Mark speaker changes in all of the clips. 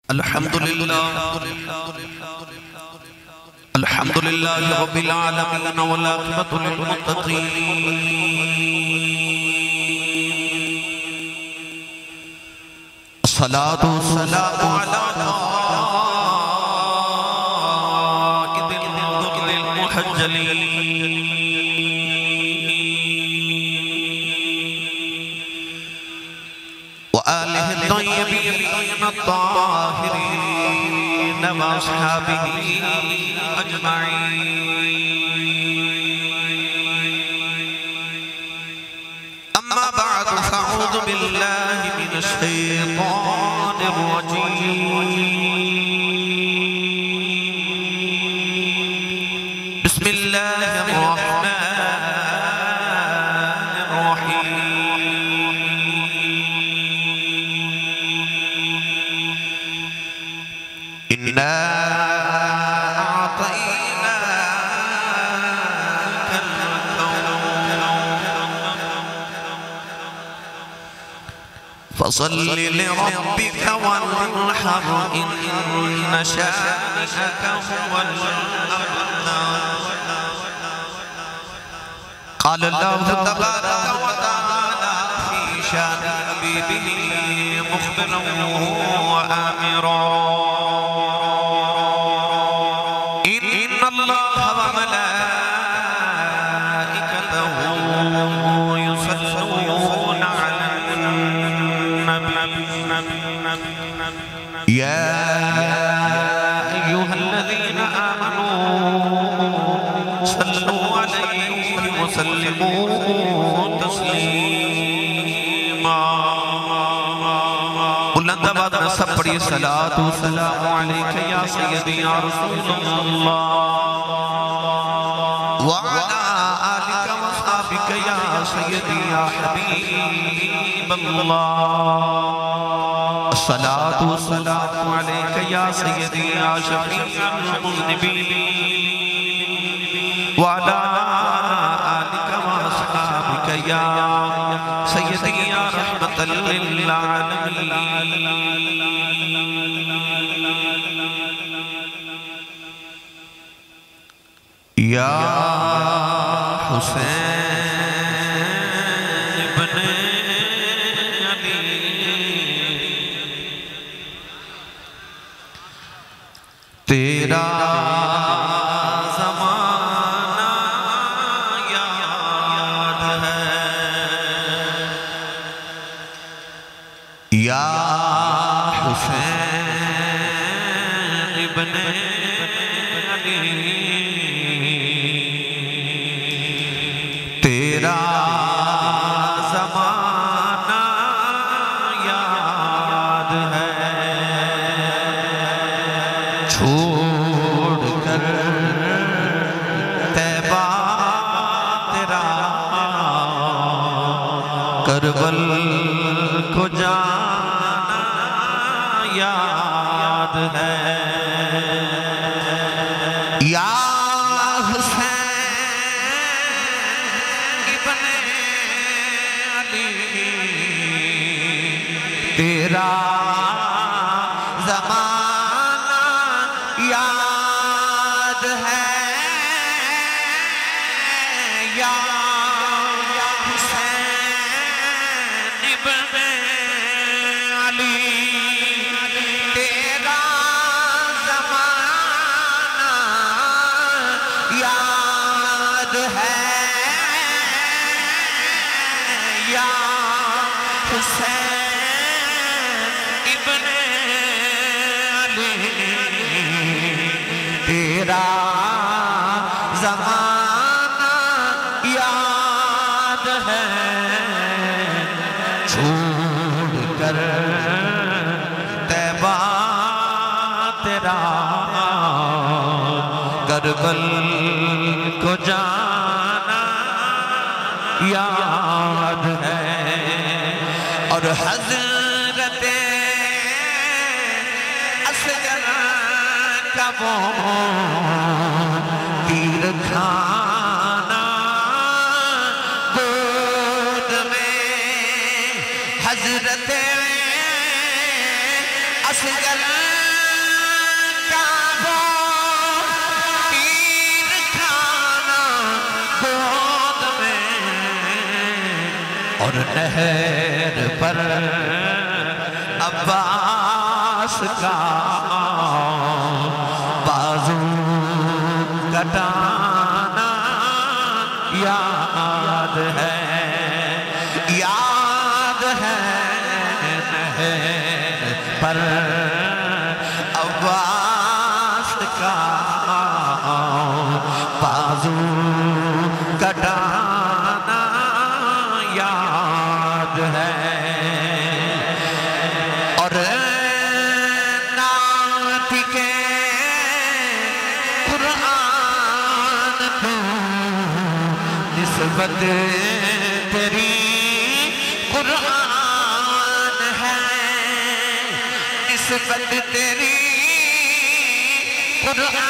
Speaker 1: الحمدللہ رب العالمین والعاقبۃ للمتقین الصلاۃ والسلام علی قائد الغر المحجلین وآلہ الطیبین الطاہرین واصحابہ اما بعد فاعوذ باللہ من الشیطان الرجیم بسم اللہ الرحمن الرحیم انا فصل لربك وانحر إن شانئك هو الأبتر قال الله تبارك وتعالى في شان حبيبه مخبرا وآمرا إن الله وملائكته يصلون على يا أيها الذين آمنوا صلوا عليه وسلموا تسليما بلند آواز میں سب پڑھیے صلاۃ والسلام علیک یا سیدی یا رسول اللہ وعلى آلك وصحبك يا سيدي يا حبيب الله الصلاة والسلام عليك يا سيدي يا شفيع المذنبين وعلى آلك وصحبك يا سيدي يا رحمة للعالمين يا حسين ابن علی تیرا زمانہ یاد ہے یا حسین ابن تیرا زمانہ یاد ہے چھوڑ کر طیبہ تیرا کربل کو جانا یاد ہے یا تیرا زمانہ یاد ہے یا حسین ابن علی تیرا زمانہ یاد ہے یا حسین تیرا زمانہ یاد ہے چھوڑ کر طیبہ تیرا کربل کو جانا یاد ہے اور حضرت اصغر کا وہ تیر کھانا گود میں حضرت اصغر نہر پر عباس کا بازو کٹانا یاد ہے نہر پر عباس کا بازو کٹانا یاد ہے اور نعت کے قرآن کو نسبت تیری قرآن ہے نسبت تیری قرآن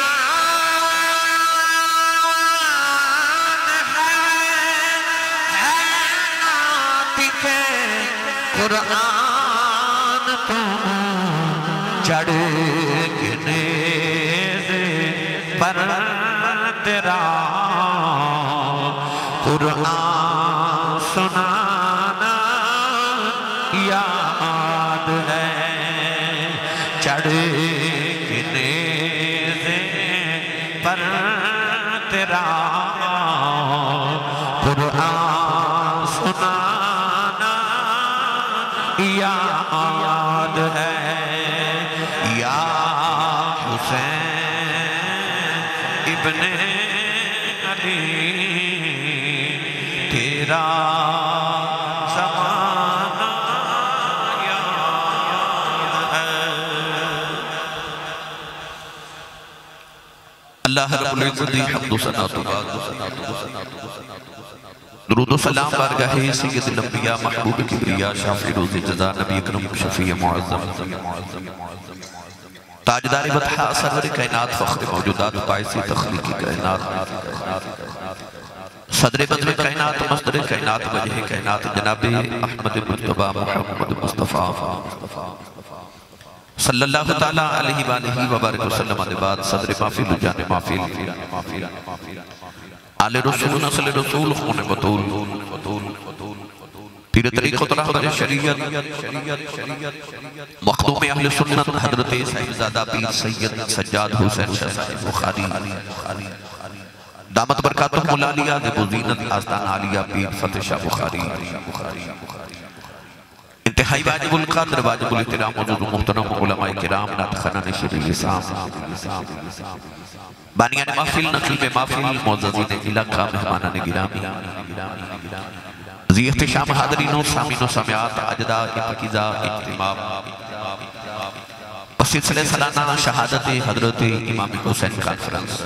Speaker 1: قرآن تو چڑھ کے نیزے پر تیرا قرآن سنانا یاد ہے چڑھ کے نیزے پر تیرا قرآن سنانا یاد ہے یا حسین ابن علی تیرا زمانہ یاد ہے اللہ رب العزت حمد و ثنا و درود و سلام بارگاہ سید الانبیاء محبوب کبریا شافع روز جزا نبی اکرم شفیع معظم تاجدار بطحا سرور کائنات فخر موجودات باعث تخلیقی کائنات صدر بدر کائنات مصدر کائنات وجہ کائنات جناب احمد مجتبہ محمد مصطفیٰ صلی اللہ تعالیٰ علیہ وآلہ وبارک وسلم بعد صدر محفل جان محفل آل رسول نسل رسول خون بطول تیر طریق و طرح شریعت مخدوم اہل سنت حضرت صاحبزادہ پیر سید سجاد حسین شاہ صاحب بخاری دامت برکاتہ ملالیہ دبو زینت آستان عالیہ پیر فتح شاہ بخاری انتہائی واجب القدر واجب الاحترام موجود محترم علماء کرام ناتخانہ شریع لسان بانیان محفل نقیب محفل معززین علاقہ مہمانان گرامی ذی احتشام حاضرین و سامین و سامعات اجدہ اتقیزہ اجتمام سلسلہ سالانہ شہادت حضرت امام حسین کانفرنس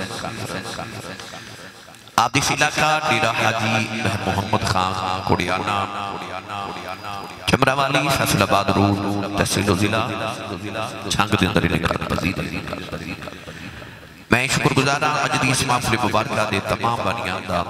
Speaker 1: آبدیس علاقہ ڈیرہ حاجی بہر محمد خان کوڑیانا چمرہ والی فیصل آباد روڈ تحصیل و ضلع چھانگ دندر نکات پذیر میں شکر گزارا اجدیس محفل مبارکہ دے تمام بانیان دا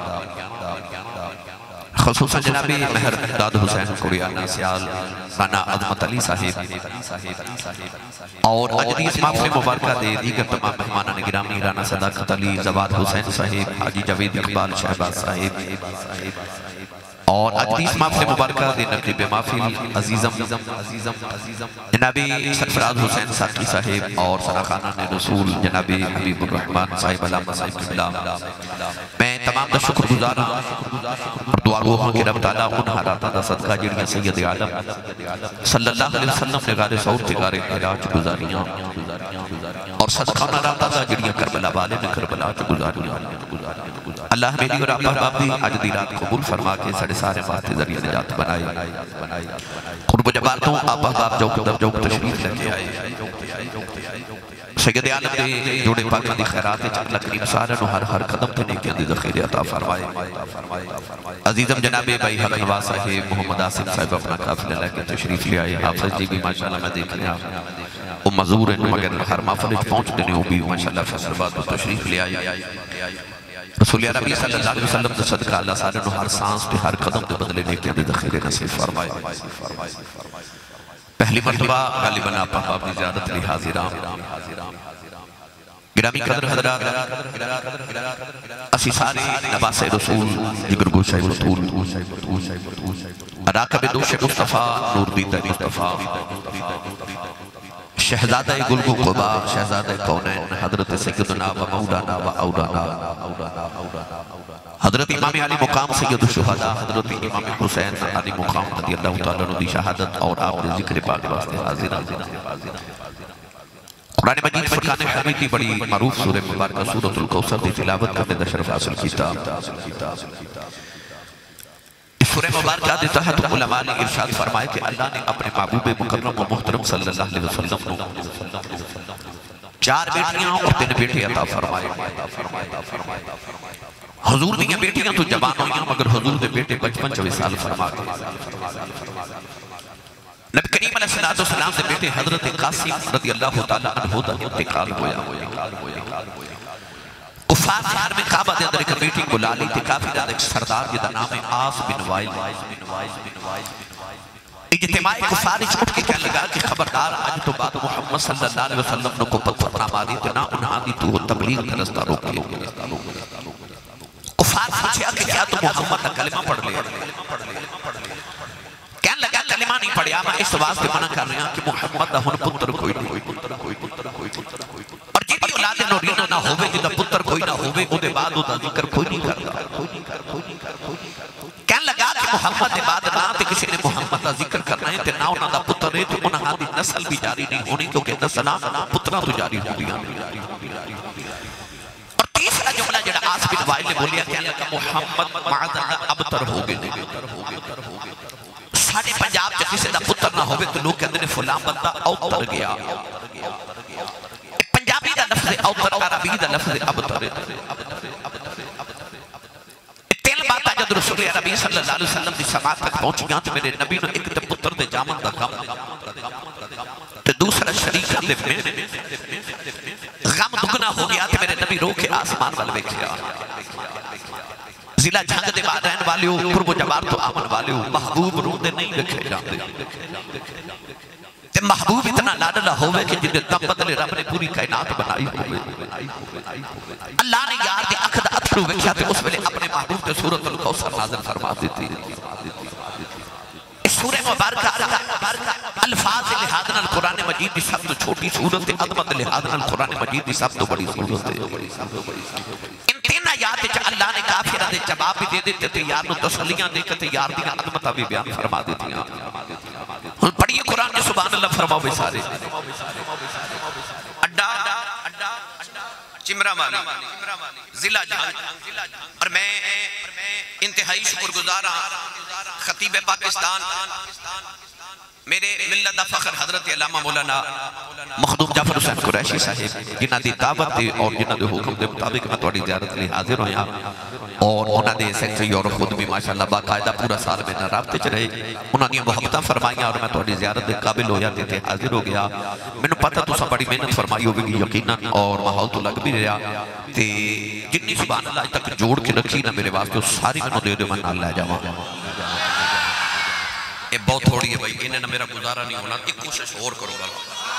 Speaker 1: خصوصاً جناب مہر داد حسین کوڑیانا سیال رانا عظمت علی صاحب اور اجدیس محفل مبارکہ دے دیگر تمام مہمانان گرامی رانا صداقت علی زواد حسین صاحب حاجی جوید اقبال شہباز صاحب اور اجدیس محفل مبارکہ دے نقیب محفل عزیزم جناب سرفراز حسین ساقی صاحب اور سراخانان رسول جناب حبیب الرحمن صاحب علامہ صاحب قبلہ میں تمام دا شکر گزارا اور دعا گوہاں کہ رب تعالیٰ ان حالاتا دا صدقہ جڑیاں سید عالم صلی اللہ علیہ وسلم نے غار سعود تگارے علاج گزاریاں اور صدقہ ناراتا دا جڑیاں کربلا والے میں کربلا گزاریاں اللہ میری اور آپ احباب دی آج دی رات قبول فرما کے سارے باتیں ذریعہ نجات بنائے قرب جبارتوں آپ احباب جوک تشریف لے کے آئے سید عالم دے جوڑے پاکہ دی خیرات چکلہ کریم سارنو ہر قدم تے نیکیاں دی ذخیر عطا فرمائے عزیزم جناب بھائی حق نواز صاحب محمد آصف صاحب اپنا قافلہ لے کے تشریف لے آئے حافظ جی بھی ماشاءاللہ میں دیکھ لیا وہ مزور ہیں مگر ہر محفلت پہنچ دینے ہو بھی ماشاءاللہ فیصل بات میں تشریف لے آئے رسول عربی صلی اللہ علیہ وسلم دے صدقہ اللہ سارنو ہر سانس تے ہر قدم تے بدلے نیکیاں دی ذخیر نصیب فرمائے پہلی مرتبہ غالباً آپ اپنی زیادت لی حاضران گرامی قدر حضرات اسی سارے نباس رسول جگر گوشہ بطول راکب دوش مصطفیٰ نور دیدہ مصطفیٰ شہزادہ گلگو قبا شہزادہ کونین حضرت سیدنا و مولانا و اولانا حضرت امام علی مقام سید الشہداء حضرت امام حسین علی مقام رضی اللہ تعالیٰ عنہ دی شہادت اور آپ نے ذکر پاک واسطے حاضر قرآن مجید فرقان حمیدی بڑی معروف سورہ مبارکہ سورۃ الکوثر دی تلاوت کا میں شرف حاصل کیتا سورہ مبارکہ دی تحت علماء نے ارشاد فرمائے کہ اللہ نے اپنے محبوب مکرم و محترم صلی اللہ علیہ وسلم کو 4 بیٹیاں اور 3 بیٹے عطا فرمائے حضور دیاں بیٹیاں تو جوان ہوئیاں مگر حضور دے بیٹے 55 سال فرما گئے نبی کریم علیہ السلام سے بیٹے حضرت قاسم رضی اللہ تعالیٰ عنہ دا انتقال ہویا کفار خار میں کعبہ دے اندر ایک میٹنگ بلا لی تھی کافی زیادہ ایک سردار جدا نام ہے آس بن وائل اجتماعی کفار اچھ اٹھ کے کہنے لگا کہ خبردار آج تو بعد محمد صلی اللہ علیہ وسلم نے کو پتھر نہ ماری تو نہ انہاں دی تو تبلیغ کا رستہ روک لے کفار پوچھا کہ کیا تو محمد کا کلمہ پڑھ لے کہنے لگا کلمہ نہیں پڑھیا میں اس واسطے منع کر رہا کہ محمد دا ہن پتر کوئی اور جیدی اولاد نورینہ نہ ہوئے جیدہ پتر کوئی نہ ہوئے او دے بعد او دا ذکر کوئی نہیں کرتا کہنے لگا کہ محمد دے بعد نہ تے کسی نے محمد دا ذکر کرنا ہے تے نہ انہاں دا پتر ہے تے انہاں دی نسل بھی جاری نہیں ہونی کیونکہ نسلہ پترہ تو جاری ہو دیا اور تیسرا جملہ جڑا آس بن وائل نے بولیا کہنے لگا محمد معذرہ ابتر ہو گئے ساڑھے پنجاب جب کسی دا پتر نہ ہوئے تو لوگ کہتے ہیں فلاں بندہ اوتر گیا پنجابی دا لفظ اوتر عربی دا لفظ ابتر تیل باتا جد رسول عربی صلی اللہ علیہ وسلم دی سماعت تک پہنچ گیا تو میرے نبی نے ایک تے پتر دے جامن دا غم تو دوسرا شریک دے میں غم دگنا ہو گیا تو میرے نبی رو کے آسمان والے کیا ضلع جھنگ دے بعد رہن والے ہو قرب و جبار تو آمن والے ہو محبوب روندے نہیں رکھے جاتے تے محبوب اتنا لاڈلا ہوئے کہ جنہیں دم بدلے رب نے پوری کائنات بنائی ہوئے اللہ نے یار دے اکھد اتھرو وکھیا تے اس ویلے اپنے محبوب تے سورۃ الکوثر نازل فرما دیتی اس سورہ مبارکہ الفاظ لحاظنا القرآن مجید دی سب تو چھوٹی سورت ہے عظمت لحاظنا القرآن مجید دی سب تو بڑی سورت ہے تین آیات چا اللہ نے کافرہ دے جواب بھی دے دیتے تھے یار نو تسلیاں دے کتے یار دیاں عظمتہ بھی بیان فرما دیتی ہیں پڑھئے قرآن کے سبحان اللہ فرماؤ بے سارے اڈا چمرہ والی ضلع جہاں اور میں انتہائی شکر گزارا خطیب پاکستان میرے ملت دا فخر حضرت علامہ مولانا مخدوم جعفر حسین قریشی صاحب جنہ دی دعوت دے اور جنہ دے حکم دے مطابق میں توڑی زیارت لئے حاضر ہویا اور انہ دے سیکٹری اور خود بھی ماشاءاللہ باقاعدہ پورا سال میں نہ رابطے چ رہے انہ نے محبتہ فرمائیاں اور میں توڑی زیارت دے قابل ہو جاتے تھے حاضر ہو گیا میں نے پتہ تو سب بڑی محنت فرمائی ہوگی یقیناً اور ماحول تو لگ بھی رہا تے جتنی سبحان اللہ تک جوڑ کے رکھی نہ میرے واسطے ساری میں دے دے میں نہ لے جاؤں یہ بہت تھوڑی ہے بھائی انہیں نہ میرا گزارا نہیں ہونا ایک کوشش اور کرو گا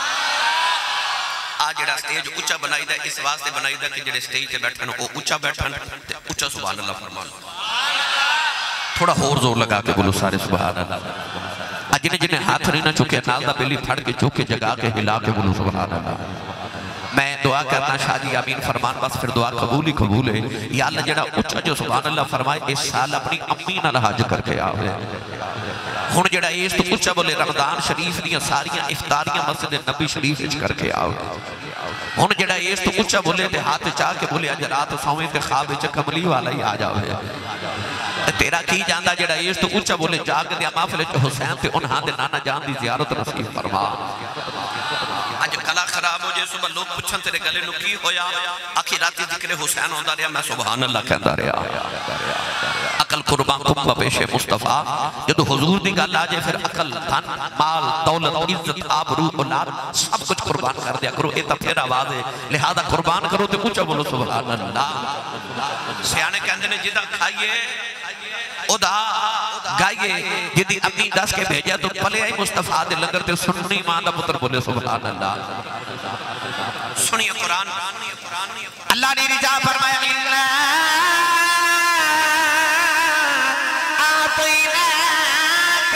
Speaker 1: آج جڑا سٹیج اچھا بنائی دا اس واسطے بنائی دا کہ جڑے سٹیج تے بیٹھن وہ اچھا بیٹھن تے اچھا سبحان اللہ فرمان تھوڑا اور زور لگا کے بولو سارے سبحان اللہ جنہیں ہاتھ نہیں نہ چکے نال دا بیلی پھڑ کے چوکے جگا کے ہلا کے بولو سبحان اللہ میں دعا کرنا شاہ جی آمین فرمان بس پھر دعا قبول ہی قبول ہے یا اللہ جڑا اچھا جو سبحان اللہ فرمائے اس سال اپنی امی نہ حج کر کے آوے ہن جڑا اس تو اچھا بولے رمضان شریف دیاں ساریاں افطاریاں مسجد نبی شریف وچ کر کے آوے ہن جڑا اس تو اچھا بولے تے ہاتھ چاہ کے بولے اج رات سویں تے خواب وچ کملی والا ہی آ جاوے تیرا کی جاندا جڑا اس تو اچھا بولے جاگ دیا محفل وچ حسین تے انہاں دے نانا جان دی زیارت نصیب فرما اج کلا خراب ہو جائے صبح لوگ پوچھن تیرے گلے نو کی ہویا آخی راتی ذکر حسین ہوندا رہا میں سبحان اللہ کہندا رہا عقل قربان کم پیش مصطفیٰ جدو حضور دی گل آ جائے پھر عقل دھن مال دولت عزت آبرو اولاد سب کچھ قربان کر دیا کرو یہ تو پھر آواز ہے لہذا قربان کرو تے اونچا بولو سبحان اللہ سیانے کہندے نے جدا کھائیے ادا گائیے جدی اپنی دس کے بھیجا تو پلے آئی مصطفیٰ دے لنگر تے سننی ماں دا پتر بولے سبحان اللہ سنیے قرآن اللہ نے رجا فرمایا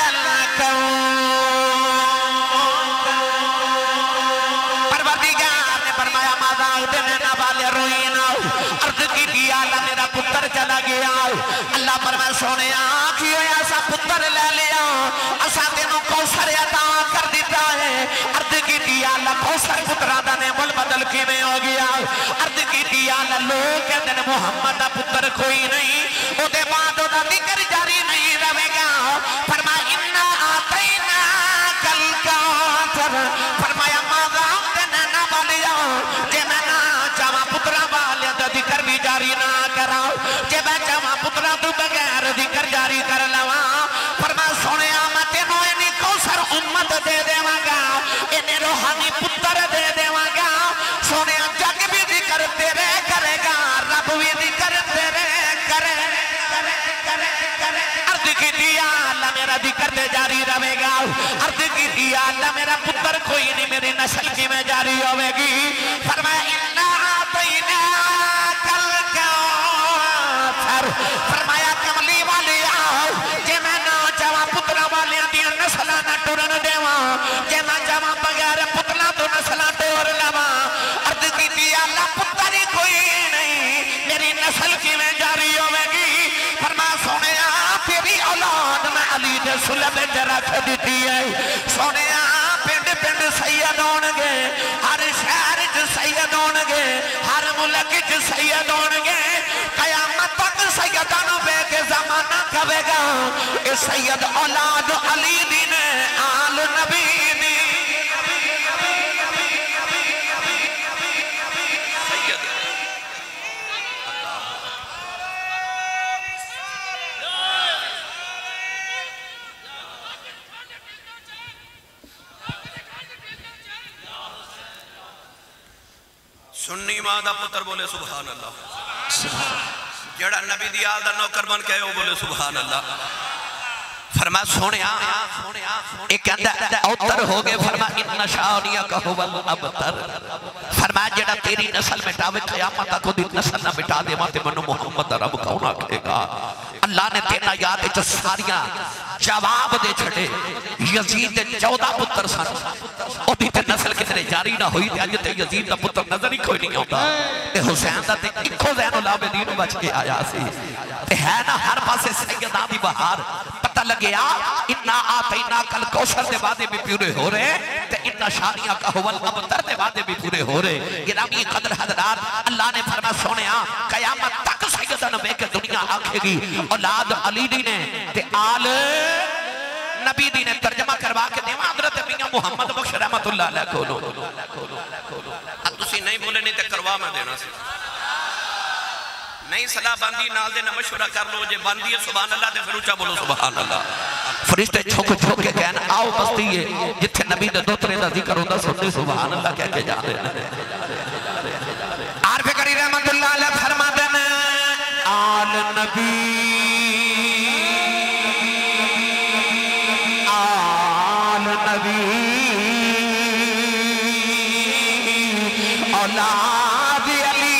Speaker 1: چلا گیا اللہ فرمائے سونے آنکھی ہویا ایسا پتر لے لیا ایسا تینوں کوثر عطا کر دیتا ہے عرض کی دیا اللہ کوثر پترہ دا نعمل بدل کی میں ہو گیا عرض کی دیا اللہ لوگ کہتے ہیں محمد دا پتر کوئی نہیں او دے بعد دا ذکر جاری نہیں رہے گا فرمایا انا آتینا کل کاتر فرمایا ماذا دینا نہ بالیا کہ میں نہ چاہاں پترہ بالیا دا ذکر بھی جاری نہ کراؤ کہ میں چاہاں پترہ تو بغیر ذکر جاری کر لوا فرمایا سونے آمتے نو انہی کوثر امت دے دے مگا انہی روحانی پتر دے دے مگا سونے جگ بھی ذکر تیرے کرے گا رب بھی ذکر تیرے کرے عرض کی دیا اللہ میرا ذکر دے جاری رہے گا عرض کی دیا اللہ میرا پتر کوئی نہیں میری نسل کی میں جاری ہوئے گی فرمایا اِنَّا آتَيْنَا کَلْ کَوْثَرْ فرمایا کملی والی آؤ کہ میں نہ چاہاں پترہ والیاں دیا نسلہ نہ ٹورن دیواں کہ میں چاہاں بغیر پتلہ تو نسلہ ٹور لواں عرض کی دیا اللہ پتر ہی کوئی نہیں میری نسل کی میں جاری ہوئے گی فرمایا سونے تیری اولاد میں علی دے سلب رکھ دیتی ہے سونے پنڈ پنڈ سید ہونگے ہر شہر چ سید ہونگے ہر ملک چ سید ہونگے قیامت تک سیدانوں بے کے زمانہ کبے گا اے سید اولاد علی دین آل نبی دی
Speaker 2: سنی ماں دا پتر بولے سبحان اللہ جڑا نبی دی آل دا نوکر بن کے وہ بولے سبحان اللہ
Speaker 1: فرما سونے ایک اندر اوتر ہو گئے فرما اتنا شاعریہ کہو والابتر فرما جڑا تیری نسل مٹاوے قیامت کو دی نسل نہ مٹا دے ماتے منو محمد رب کون آکھے گا اللہ نے تینا یاد جو ساریاں جواب دے چھڑے یزید 14 پتر سن اور دیتے نسل کتنے جاری نہ ہوئی تھی آجتے یزید دا پتر نظر ہی کوئی نہیں ہوتا اے حسین دا تے اکھو زین العابدین بچ کے آیا سی تے ہے نا ہر پاسے سیدہ دی بہار پتہ لگیا اتنا آتینا کل کوثر دے وعدے بھی پورے ہو رہے تے اتنا شاریاں کا ہول ابتر دے وعدے بھی پورے ہو رہے گرامی قدر حضرات اللہ نے فرما سونیا قیامت تک سیدہ نبی کے دنیا آکھے گی اولاد علی دی نے تے آل نبی دی نے ترجمہ کروا کے دیما حضرت میاں محمد بخش رحمت اللہ علیہ کھولو
Speaker 2: اب تسی نہیں بولے نہیں تے کروا میں دینا سی نہیں صلاح باندھی نال دے نہ مشورہ کر لو جے باندھی ہے سبحان اللہ دے فروچہ بولو سبحان اللہ
Speaker 1: فرشتے چھوک چھوک کے کہنا آؤ بستی ہے جتھے نبی دے دوترے دا ذکر ہوندہ سننے سبحان اللہ کہہ کے جا رہے ہیں عارف کری رحمت اللہ علیہ فرما دینا آل نبی آل نبی اولاد علی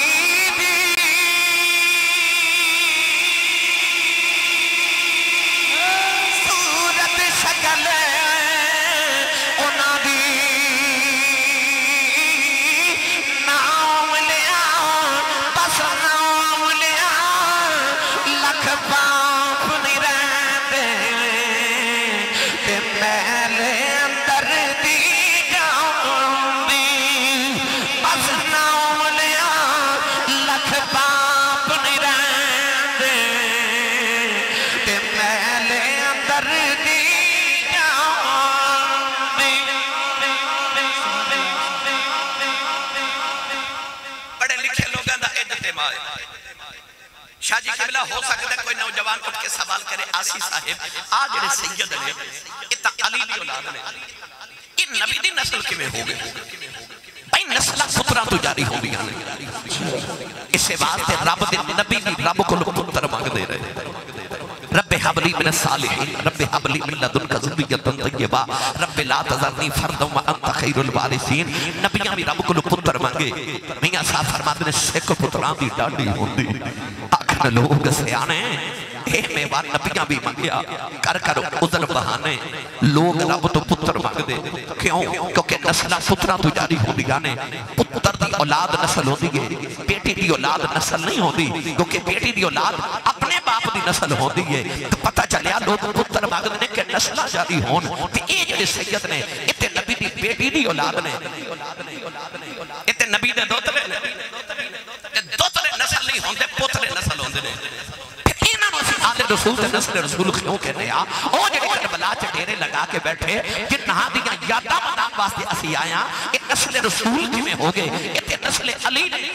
Speaker 2: شاہ جی قبلہ ہو سکتا ہے کوئی نوجوان اٹھ کے سوال کرے آسی صاحب آج جڑے سید نے اتنا علی دی اولاد نے یہ نبی دی نسل کے میں ہو گئے بھائی نسلہ پترہ تو جاری ہو گیا اسے واسطے رب دے نبی دی رب کو پتر مانگ دے رہے رب حبلی من الصالحین رب حبلی من لدنک ذریۃ طیبہ رب لا تذرنی فردا وانت خیر الوارثین نبیاں بھی رب کو پتر مانگے میاں صاحب فرماتے ہیں سکھ پتران دی ڈاڈی ہوندی آکھن لوگ سیانے
Speaker 1: اے میوان نبیاں بھی منگیا کر کر عذر بہانے لوگ رب تو پتر مانگ دے کیوں کیونکہ نسلہ پترہ تو جاری ہو دیا نے پتر دی اولاد نسل ہو دیئے بیٹی دی اولاد نسل نہیں ہو دی کیونکہ بیٹی دی اولاد اپنے باپ دی نسل ہو دیئے تو پتہ چلیا لوگ پتر مانگ دے کہ نسلہ جاری ہون کہ اے جڑے سید نے اتے نبی دی بیٹی دی اولاد نے اتے نبی دے دوترے دوترے نسل نہیں ہوندے پوترے نسل ہوندے نے انہاں نو اسی آل رسول تے نسل رسول کیوں کہنے آ او جڑے کربلا چ ڈیرے لگا کے بیٹھے جنہاں دیاں یاداں منانے واسطے اسی آیا اے نسل رسول کیویں ہو گئے اے تے نسل علی نے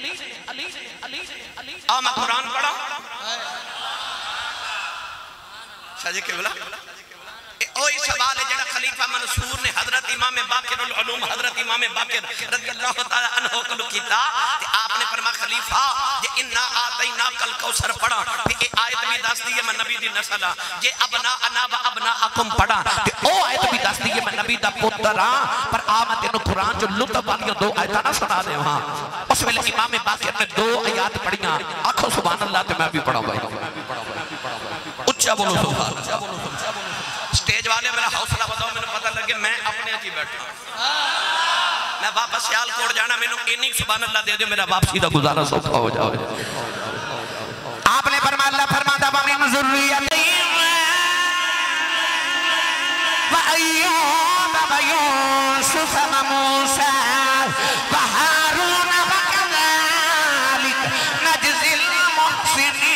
Speaker 1: آ میں قرآن پڑھا شاہ جی کے بلا اوہی سوال ہے جڑا خلیفہ منصور نے حضرت امام باقر العلوم حضرت امام باقر رضی اللہ تعالی عنہ کو کیتا کہ آپ نے فرمایا خلیفہ جے انا آتینا کل کوثر پڑھا تے اے آیت بھی دس دی ہے میں نبی دی نسل جے ابنا انا و ابناءکم پڑھا تے او آیت بھی دس دی ہے میں نبی دا پتر ہاں پر آ میں تینوں قرآن جو لطف والیاں دو آیتاں نہ سنا دے وہاں اس ویلے امام باقر نے دو آیات پڑھیاں آکھو سبحان اللہ تے میں بھی پڑھا بھائی اچھا بولو سبحان اللہ سٹیج والے میرا حوصلہ بتاؤ میں نے پتہ لگے میں اپنے اچھی بیٹھا میں واپس سیال کوڑ جانا میں نے انہی سبحان اللہ دے دے میرا واپسی دا گزارا سوکھا ہو جاؤ آپ نے فرما اللہ فرما دا وَمِن ذُرِّيَّتِهِمْ وَأَيُّوبَ وَيُوسُفَ وَمُوسَىٰ وَهَارُونَ وَكَذَٰلِكَ نَجْزِي الْمُحْسِنِينَ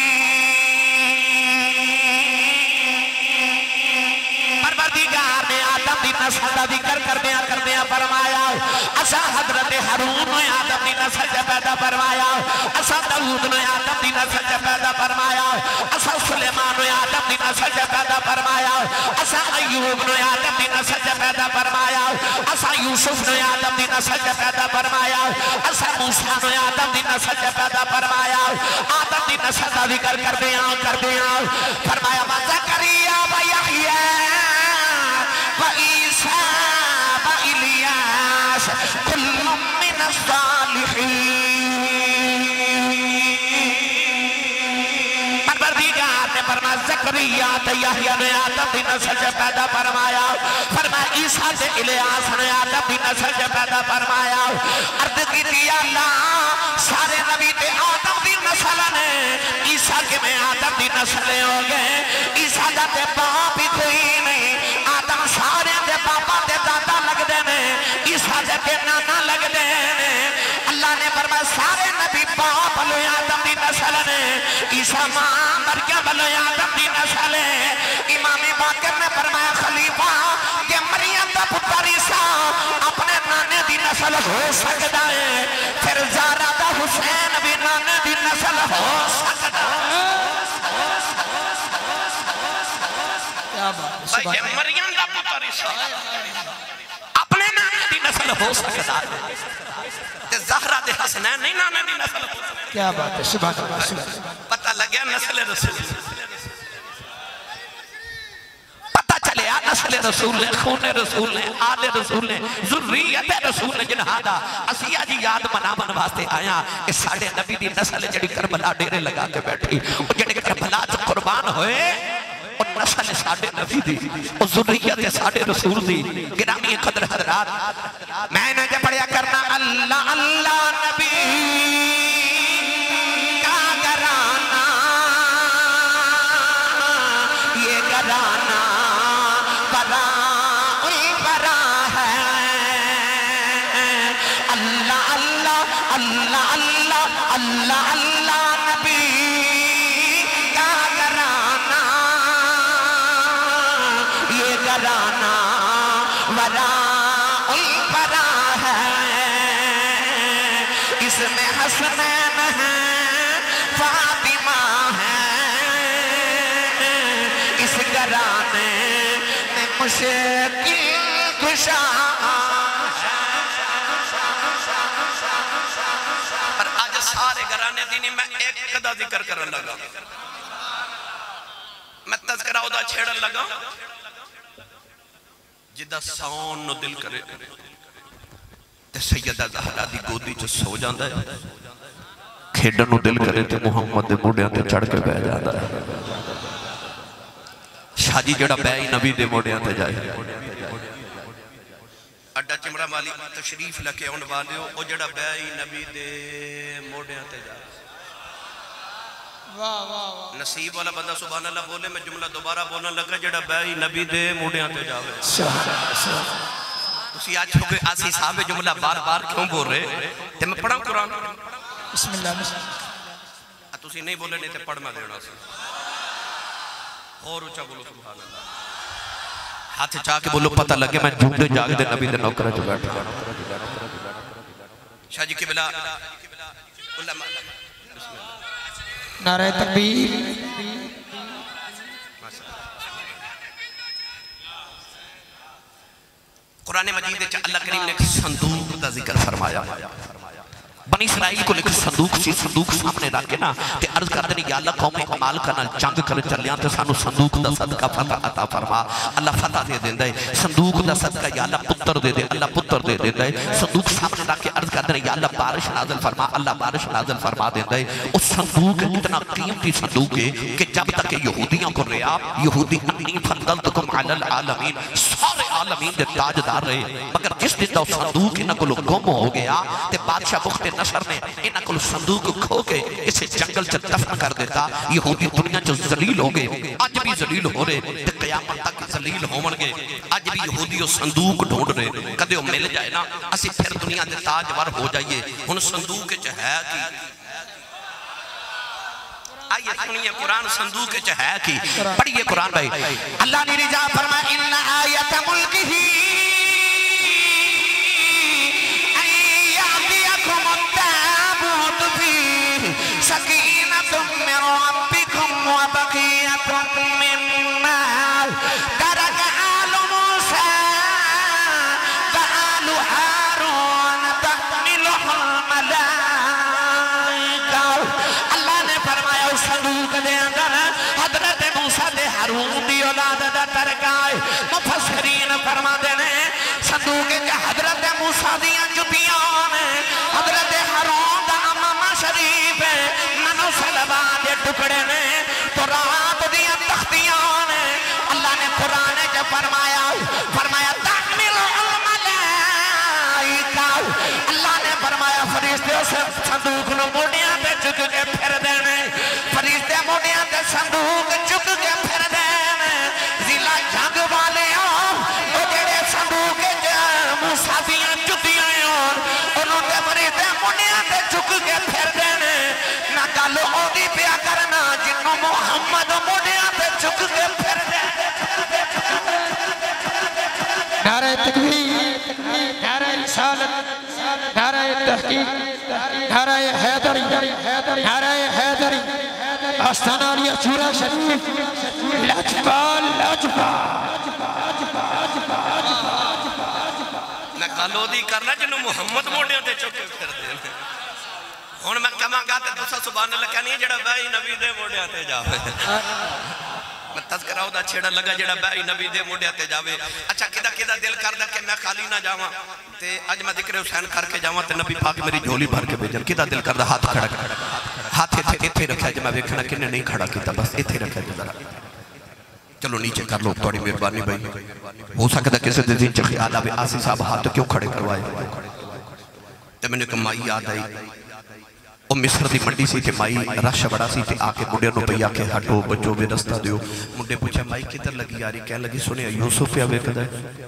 Speaker 1: نسل دا ذکر کردیا فرمایا اسا حضرت ہارون نے آدم دی نسل سے پیدا فرمایا اسا داؤد نے آدم دی نسل سے پیدا فرمایا اسا سلیمان نے آدم دی نسل سے پیدا فرمایا اسا ایوب نے آدم دی نسل سے پیدا فرمایا اسا یوسف نے آدم دی نسل سے پیدا فرمایا اسا موسیٰ نے آدم دی نسل سے پیدا فرمایا آدم دی نسل دا ذکر کردیا فرمایا وزکریا ویحییٰ وعیسیٰ وإلیاس کل من الصالحین پروردگار نے فرمایا زکریا تے یحییٰ نے آدم دی نسل سے پیدا فرمایا فرمایا عیسیٰ تے الیاس نے آدم دی نسل سے پیدا فرمایا عرض کی دیا اللہ سارے نبی تے آدم دی نسل نے عیسیٰ کے میں آدم دی نسلیں ہو گئے عیسیٰ دا تے باپ ہی کوئی نہیں آدم سارے دے باپا دے دادا لگ دے نے عیسیٰ دے نانا لگ دے نے اللہ نے فرمایا سارے نبی باپ لوی آدم دی نسل نے عیسیٰ ماں مریم لوی آدم دی نسل ہے امام باقر نے فرمایا خلیفہ کہ مریم دا پتر عیسیٰ اپنے نانے دی نسل ہو سکتا ہے پھر زہرا دا حسین بھی نانے دی نسل ہو سکتا ہے بھائی مریم دا پتر عیسیٰ اپنے نانے دی نسل ہو سکتا ہے تے زہرا دے حسنین نہیں نانے دی نسل ہو سکتا ہے
Speaker 3: کیا بات ہے سبحان اللہ
Speaker 1: پتہ لگیا نسل رسول پتہ چلیا نسل رسول نے خون رسول نے آل رسول نے ذریت رسول نے جنہادا اسیہ جی یاد منامن واسطے آیا اس ساڑھے نبی دی نسل جڑی کربلا ڈیرے لگا کے بیٹھی وہ جڑے کربلا جو قربان ہوئے اور نسل ساڑھے نبی دی اور ذریت ساڑھے رسول دی گرامی قدر حضرات میں نے جب پڑھیا کرنا اللہ اللہ نبی پر آج سارے گھرانے دینی میں ایک قدہ ذکر کرن لگا میں تذکرہ ہودا چھیڑن لگا جدہ ساؤن نو دل کرے تے سیدہ زہرہ دی گودی جو سو جاندہ ہے کھیڈن نو دل کرے تے محمد دے موڑیاں تے چڑھ کے بہ جاتا ہے شاہ جی جڑا بہ ہی نبی دے موڑیاں تے جائے
Speaker 2: اڈا چمڑا والی تشریف لکے ان والے ہو او جڑا بہ ہی نبی دے موڑیاں تے جائے نصیب والا بندہ سبحان اللہ بولے میں جملہ دوبارہ بولنا لگا جڑا بہ ہی نبی دے موڑیاں تے جاوے اسی آج چکے آسی صاحب جملہ بار بار کیوں بول رہے تے میں پڑھا قرآن
Speaker 3: بسم اللہ
Speaker 2: تسی نہیں بولے نہیں تے پڑھ میں دینا سی اور اچھا بولو سبحان اللہ
Speaker 1: ہاتھ چاہ کے بولو پتہ لگے میں جھوٹے جاگ دے نبی دے نوکرہ جو بیٹھا
Speaker 2: شاہ جی قبلہ
Speaker 3: نعرہ تکبیر
Speaker 2: قرآن مجید اللہ کریم نے ایک صندوق کا ذکر فرمایا بنی اسرائیل کو لیکن صندوق سامنے رکھے نا تے عرض کرتے ہیں یا اللہ قوم عمال کا نال جنگ کر چلیاں تے سانو صندوق دا صدقہ فتح عطا فرما اللہ فتح دے دیندہ ہے صندوق دا صدقہ یا اللہ پتر دے دے اللہ پتر دے دیندہ ہے صندوق سامنے رکھے عرض کرتے ہیں یا اللہ بارش نازل فرما اللہ بارش نازل فرما دیندہ ہے اس صندوق اتنا قیمتی صندوق ہے کہ جب تک یہودیوں کو رہا یہودی انی فضلتکم علی العالمین سارے عالمین دے تاجدار رہے مگر جس دن دا صندوق انہاں کو گم ہو گیا تے بادشاہ بخت نصر نے انہاں کو صندوق کھو کے اسے جنگل چ دفن کر دیتا یہودی دنیا چ ذلیل ہو گئے اج بھی ذلیل ہو رہے تے قیامت تک ذلیل ہون گے اج بھی یہودی صندوق ڈھونڈ رہے کدے وہ مل جائے نا اسی پھر دنیا دے تاجور ہو جائیے ہن صندوق چ ہے کی آئیے سنیے قرآن صندوق چ ہے کی پڑھیے قرآن بھائی اللہ نے رجا فرمایا ان آیت ملکہ سکینۃ من ربکم وبقیۃ مما ترک آل موسیٰ وآل ہارون تحملہ الملائکہ اللہ نے فرمایا اس صندوق دے اندر حضرت موسیٰ دے ہارون دی اولاد دا ترکائے مفسرین فرما دینے صندوق کے حضرت موسیٰ دیاں جتیاں نے حضرت ہارون دا امام شریف منو سلبہ دے ٹکڑے نے تو رات دیا تختیاں نے اللہ نے قرآن کے فرمایا تحمل الملائکہ اللہ نے فرمایا فرشتے اسے صندوق نو موڑیاں تے چک کے پھر دینے فرشتے موڑیاں تے صندوق چک کے پھر دینے ضلع جنگ والے ہوں وہ جڑے صندوق موسیٰ دیاں جتیاں انہوں نے فرشتے موڑیاں تے چک کے پھر دینے نہ کالو دی پیا کرنا جنہوں محمد موڑیاں تے چک کے پھر دے
Speaker 3: نعرہ تکبیر نعرہ رسالت نعرہ تحقیق نعرہ حیدری نعرہ حیدری آستانہ علیہ چورہ شریف لاجپال
Speaker 2: نہ کالو دی کرنا جنہوں محمد موڑیاں تے چک کے پھر دے ہون میں کہاں گا تے دوسرا سبحان اللہ کہنی ہے جڑا بھائی نبی دے موڑیاں تے جاوے میں تذکرہ ہوتا چھیڑا لگا جڑا بھائی نبی دے موڑیاں تے جاوے اچھا کدہ دل کردہ کہ میں خالی نہ جاواں تے آج میں ذکر حسین کر کے جاواں تے نبی پاک میری جھولی بھر کے بھیجن کدہ دل کردہ ہاتھ کھڑا ہاتھ ایتھے رکھا جب میں ویکھنا کنے نہیں کھڑا کیتا بس ایتھے رکھا جب چلو نیچے کر لو توڑی مہربانی بھائی ہو سکتا کسی دن چ خیال آوے آسی صاحب ہاتھ کیوں کھڑے کروائے تے میں نے کہا مائی یاد آئی وہ مصر دی منڈی سی تے مائی رش بڑا سی تے آکے مڈے نو پئی آکے ہٹو بچو بے رستہ دیو مڈے پوچھا مائی کدھر لگی آری کہنے لگی سنے یوسف یا ویکدہ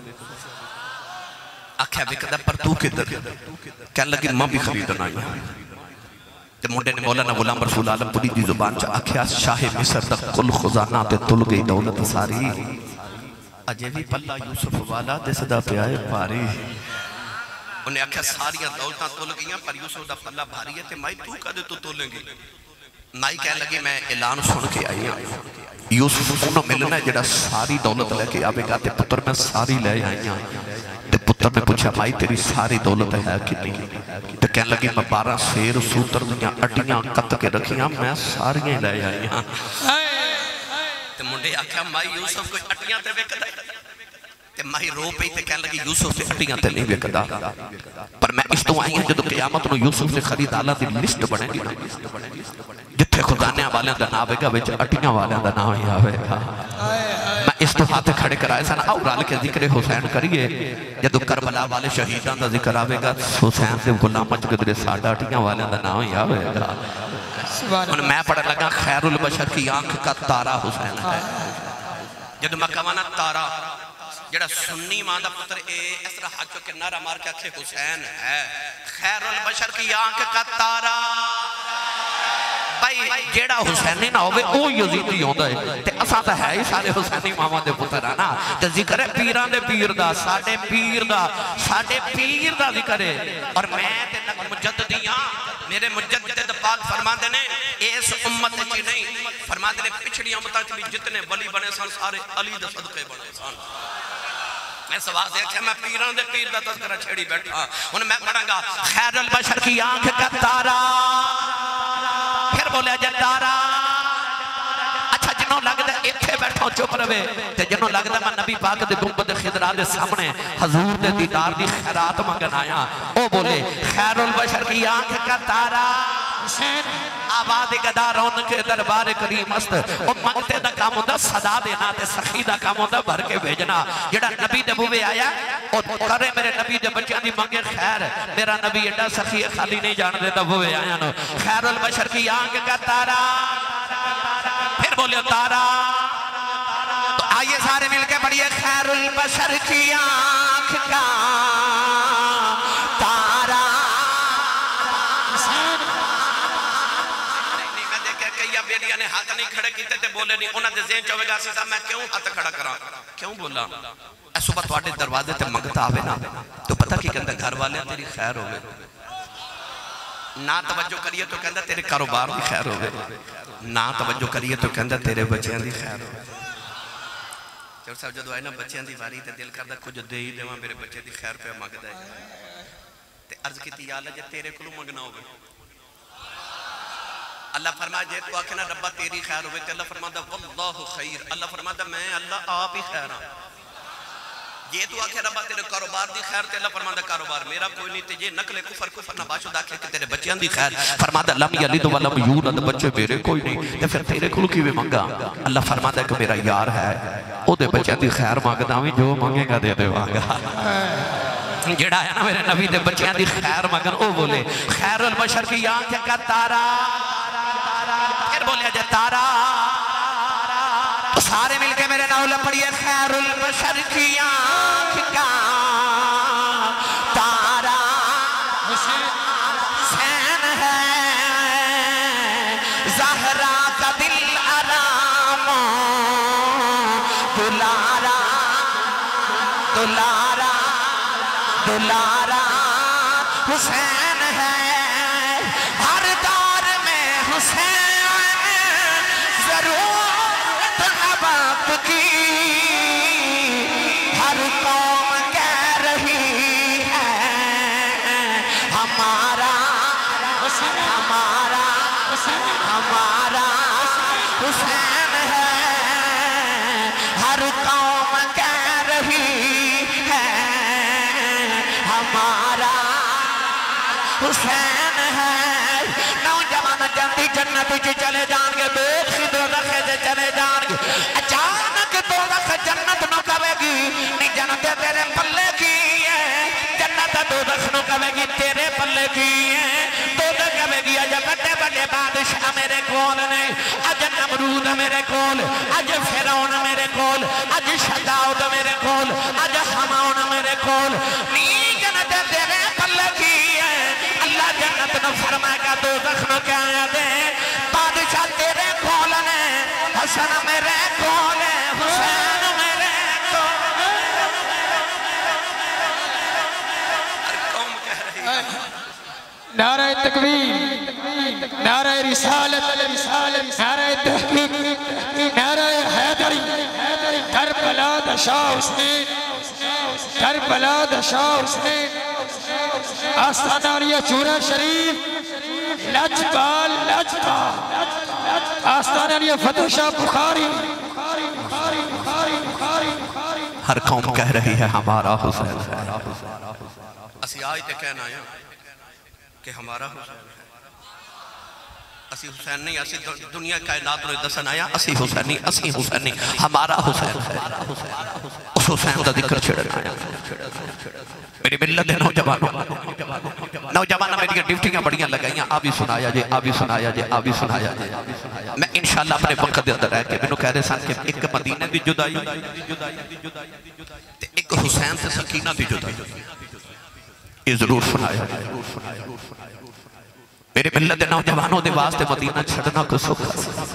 Speaker 2: آکھیا ویکدہ پر تو کدھر کہنے لگی ماں بھی خریدنا آئی تے مڈے نے مولانا غلام رسول عالم پوری دی زبان چا آکھیا شاہ مصر تک کل خزانہ تے تل گئی دولت ساری اجے بھی پلہ یوسف والا دے صدا پہ آئے پاری انہیں آکھا ساریاں دولتاں تول گئیاں پر یوسف دا پلہ بھاری ہے تے مائی تو کدے تو تولیں گی مائی کہنے لگی میں اعلان سن کے آئی ہوں یوسف انہوں ملنا ہے جڑا ساری دولت لے کے آبے گا تے پتر میں ساری لے آئی ہوں تے پتر میں پوچھا مائی تیری ساری دولت ہے کہ نہیں تے کہنے لگی میں 12 سیر سوتر دیاں اٹیاں کت کے رکھیاں میں ساریاں لے آئی ہوں تے منڈے آکھا مائی یوسف کوئی اٹیاں تے ویکدہ تے ماہی رو پئی تے کہنے لگی یوسف سے ہٹیاں تے نہیں وکدا پر میں اس تو آئی ہوں جدو قیامت نو یوسف سے خریدالاں دی لسٹ بنے گی جتھے خزانے والے دا نام آوے گا وچ ہٹیاں والے دا نام ہی آوے گا میں اس تو ہاتھ کھڑے کرائے سن آؤ رال کے ذکر حسین کریے جدو کربلا والے شہیدان دا ذکر آوے گا حسین سے غلام گدرے ساڈا ہٹیاں والے دا نام ہی آوے گا اور میں پڑھ لگا خیر البشر کی آنکھ کا تارا حسین ہے جدو میں کہوانا تارا جڑا سنی ماں دا پتر اس طرح حج کے نعرہ مار کے آکھے حسین ہے خیر البشر کی آنکھ کا تارا بھائی جیڑا حسینی نہ ہوئے او یزیدی ہوندہ ہے تے اساں تا ہے ہی سارے حسینی ماما دے پتر ہے نا تے ذکر ہے پیران دے پیر دا ساڑے پیر دا ذکر ہے اور میں تے مجددیاں میرے مجدد پاک فرما دینے اس امت چی نہیں فرما دینے پچھڑی امتہ چلی جتنے ولی بنے سان سارے علی دے صدقے بنے سان میں سواز دیکھیں میں پیران دے پیر دا تذکرہ چھڑی بیٹھا انہیں میں پڑھاں گا خیر البشر کی آنکھ کا تارا پھر بولے جا تارا اچھا جنہوں لگتا ہے اتھے بیٹھا چپ روے تے جنہوں لگتا ہے میں نبی پاک دے گنبد خضرا دے سامنے حضور دے دیدار دی خیرات مانگن آیا او بولے خیر البشر کی آنکھ کا تارا حسین آباد گدا رون کے دربار کریم است او منگتے دا کام ہوندہ صدا دینا تے سخی دا کام ہوندہ بھر کے بھیجنا جڑا نبی دے بوے آیا اور کرے میرے نبی دے بچیاں دی مانگے خیر میرا نبی ایڈا سخی خالی نہیں جان دے دا بوے آیا نو خیر البشر کی آنکھ کا تارا پھر بولے تارا تو آئیے سارے مل کے پڑھئے خیر البشر کی آنکھ کا تارا بیٹیاں نے ہاتھ نہیں کھڑے کیتے تے بولے نہیں انہاں دے ذہن چوے گا صاحب میں کیوں ہاتھ کھڑا کرا کیوں بولا اے صبح تواڈے دروازے تے منگتا آوے نا تو پتہ کی کہندا گھر والے تیری خیر ہوے نہ توجہ کریے تو کہندا تیرے کاروبار دی خیر ہوے نہ توجہ کریے تو کہندا تیرے بچیاں دی خیر ہوے چور صاحب جدو آئے نا بچیاں دی واری تے دل کردا کچھ دے ہی دیواں میرے بچے دی خیر پہ منگدا ہے تے عرض کیتی یا اللہ جے تیرے کولوں منگنا ہوے اللہ فرمایا جے تو آکھنا ربا تیری خیر ہوئے کہ اللہ فرمایا واللہ خیر اللہ فرمایا میں اللہ آپ ہی خیر ہوں یہ تو آکھے ربا تیرے کاروبار دی خیر تے اللہ فرمایا کاروبار میرا کوئی نہیں تے یہ نقل کفر نباشد آکھے کہ تیرے بچیاں دی خیر فرمایا لم یلد ولم یولد بچے میرے کوئی نہیں تے پھر تیرے کلو کیویں منگا اللہ فرمایا کہ میرا یار ہے او دے بچیاں دی خیر مانگدا وی جو مانگے گا دے دے گا جڑا ہے نا میرے نبی دے بچیاں دی خیر مانگن او بولے خیر البشر کی آنکھ کا تارا پھر بولے جا تارا تو سارے مل کے میرے ناؤ لپڑیے خیر البشر کی آنکھ کا تارا حسین ہے زہرا کا دل آرام دلارا دلارا دلارا حسین ہے ہر دور میں حسین ضرورت نبات کی ہر قوم کہہ رہی ہے ہمارا ہمارا ہمارا حسین ہے ہر قوم کہہ رہی ہے ہمارا حسین ہے نوجوان جنتی جنت چی چلے جان گے دوخ دوزخ سے چلے جان گے اچانک دوزخ جنت نو کہے گی نہیں جنت تیرے پلے کی ہے جنت دوزخ نو کہے گی تیرے پلے کی ہے دوزخ کہے گی اج بڑے بڑے بادشاہ میرے کول نے اج نمرود میرے کول اج فرعون میرے کول اج شداؤد میرے کول اج حماون میرے کول نہیں جنت تیرے پلے کی ہے اللہ جنت نو فرمائے گا دوزخ نو کہا دے بادشاہ تیرے کول نے حسن میرے کول ہے حسین میرے کول ہر قوم کہہ رہی ہے
Speaker 3: نعرہ تکبیر نعرہ رسالت نعرہ تحقیق نعرہ حیدری کربلا دا شاہ حسین کربلا دا شاہ حسین آستانہ علیہ چورہ شریف لجبال لجبال آستانہ علیہ فتح شاہ بخاری
Speaker 1: ہر قوم کہہ رہی ہے ہمارا حسین ہے.
Speaker 2: اسی آج تے کہنا ہے کہ ہمارا حسین ہے. اسی حسین نہیں، اسی دنیا کائنات نے دسن آیا اسی حسین نہیں، اسی حسین نہیں، ہمارا حسین ہے. اس حسین کا ذکر چھڑنا آیا. میری ملت ہے نوجوانہ میری ڈیوٹیاں بڑیاں لگائیاں. آبی سنایا جے، آبی سنایا جے، آبی سنایا جے. میں انشاءاللہ اپنے وقت دے اندر رہ کے میں کہہ رہے سن کہ ایک مدینہ دی جدائی ایک حسین سے سکینہ دی جدائی یہ ضرور سنایا. میرے ملت نوجوانوں دے واسطے مدینہ چھڑنا کو سکھ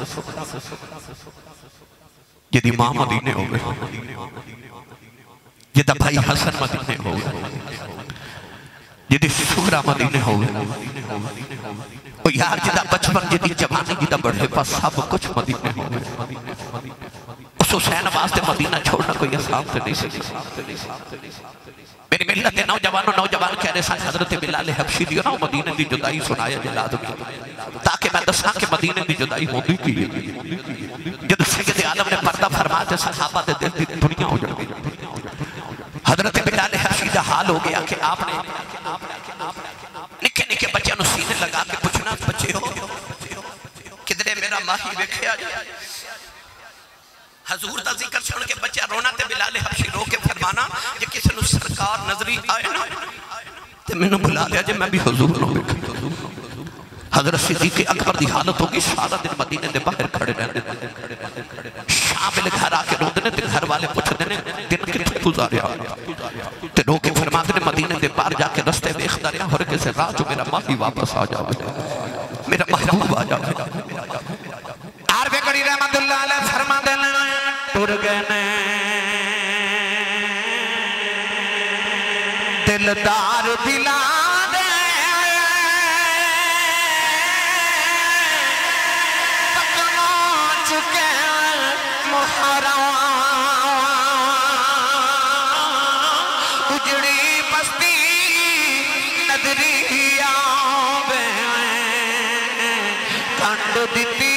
Speaker 2: جدی ماں مدینے ہو گئے، جدہ بھائی حسن مدینے ہو گئے، جدی شکرہ مدینے ہو گئے. او یار جدہ بچپن جدی جوانی جدہ بڑھے پاس سب کچھ مدینے ہو گئے. اس حسین واسطے مدینہ چھوڑنا کوئی آسان سے نہیں سکتی. میری ملت نوجوان کہہ رہے سن حضرت بلال حبشی دیو نا مدینہ دی جدائی سنایا جلاد کی تاکہ میں دساں کہ مدینہ دی جدائی ہوندی کی. جب سید عالم نے پردہ فرماتے صحابہ دے دل دی دنیا ہو جائے. حضرت بلال حبشی دا حال ہو گیا کہ آپ نے نکے نکے بچے نو سینے لگا کے پوچھنا بچے ہو کدھرے میرا ماہی ویکھیا جائے. حضور دا ذکر سن کے بچہ رونا تے بلال حبشی رو کے فرمانا کہ کسی نو سرکار نظری آئے نا تے میں نے بلا لیا جے میں بھی حضور نو بیکھا. حضرت صدیق اکبر دی حالت ہوگی سارا دن مدینے دے باہر کھڑے رہنے. شامل گھر آ کے روندنے تے گھر والے پوچھ دینے دن کتنے گزاریا تے رو کے فرماتے نے مدینے دے باہر جا کے رستے دیکھتا رہا ہر کسے رات جو میرا ماہی واپس آ جاوے، میرا محبوب آ جاوے. عارف کڑی رحمت اللہ علیہ فرما دینا ٹر گئے دلدار دلا دے پکنا چکے محرم اجڑی بستی ندری آوے کنڈ دیتی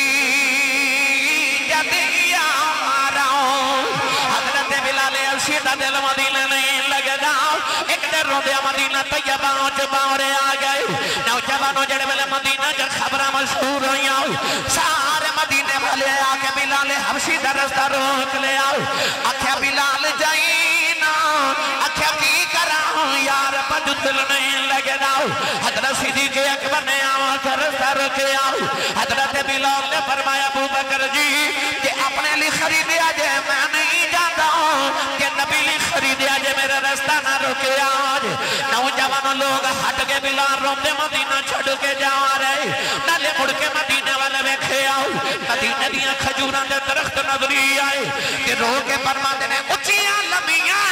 Speaker 2: دل مدینہ نہیں لگنا. ایک در رو دیا مدینہ طیبہ باورے آ گئے. نوجوانوں جڑے والے مدینہ جا خبرہ مشہور ہوئی آؤ. سارے مدینے والے آ کے بلال حبشی دا رستہ روک لے آؤ. آکھیا بلال جائینا آکھیا کی کراؤں یار پنج دل نہیں لگنا. حضرت صدیق اکبر نے آؤ کر رستہ روکے آؤ. حضرت بلال نے فرمایا ابو بکر جی کہ اپنے لیے خریدیا جائے میں نہیں جاتا ہوں کہ نبی لی خریدے آجے میرا رستہ نہ روکے آج. نوجوانوں لوگ ہٹ کے بلال روندے مدینہ چھڑ کے جا رہے. نالے مڑ کے مدینہ والے بیکھے آؤ. مدینہ دیاں کھجوراں دے درخت نظری آئے کہ رو کے فرما دینے اچھیاں لمیاں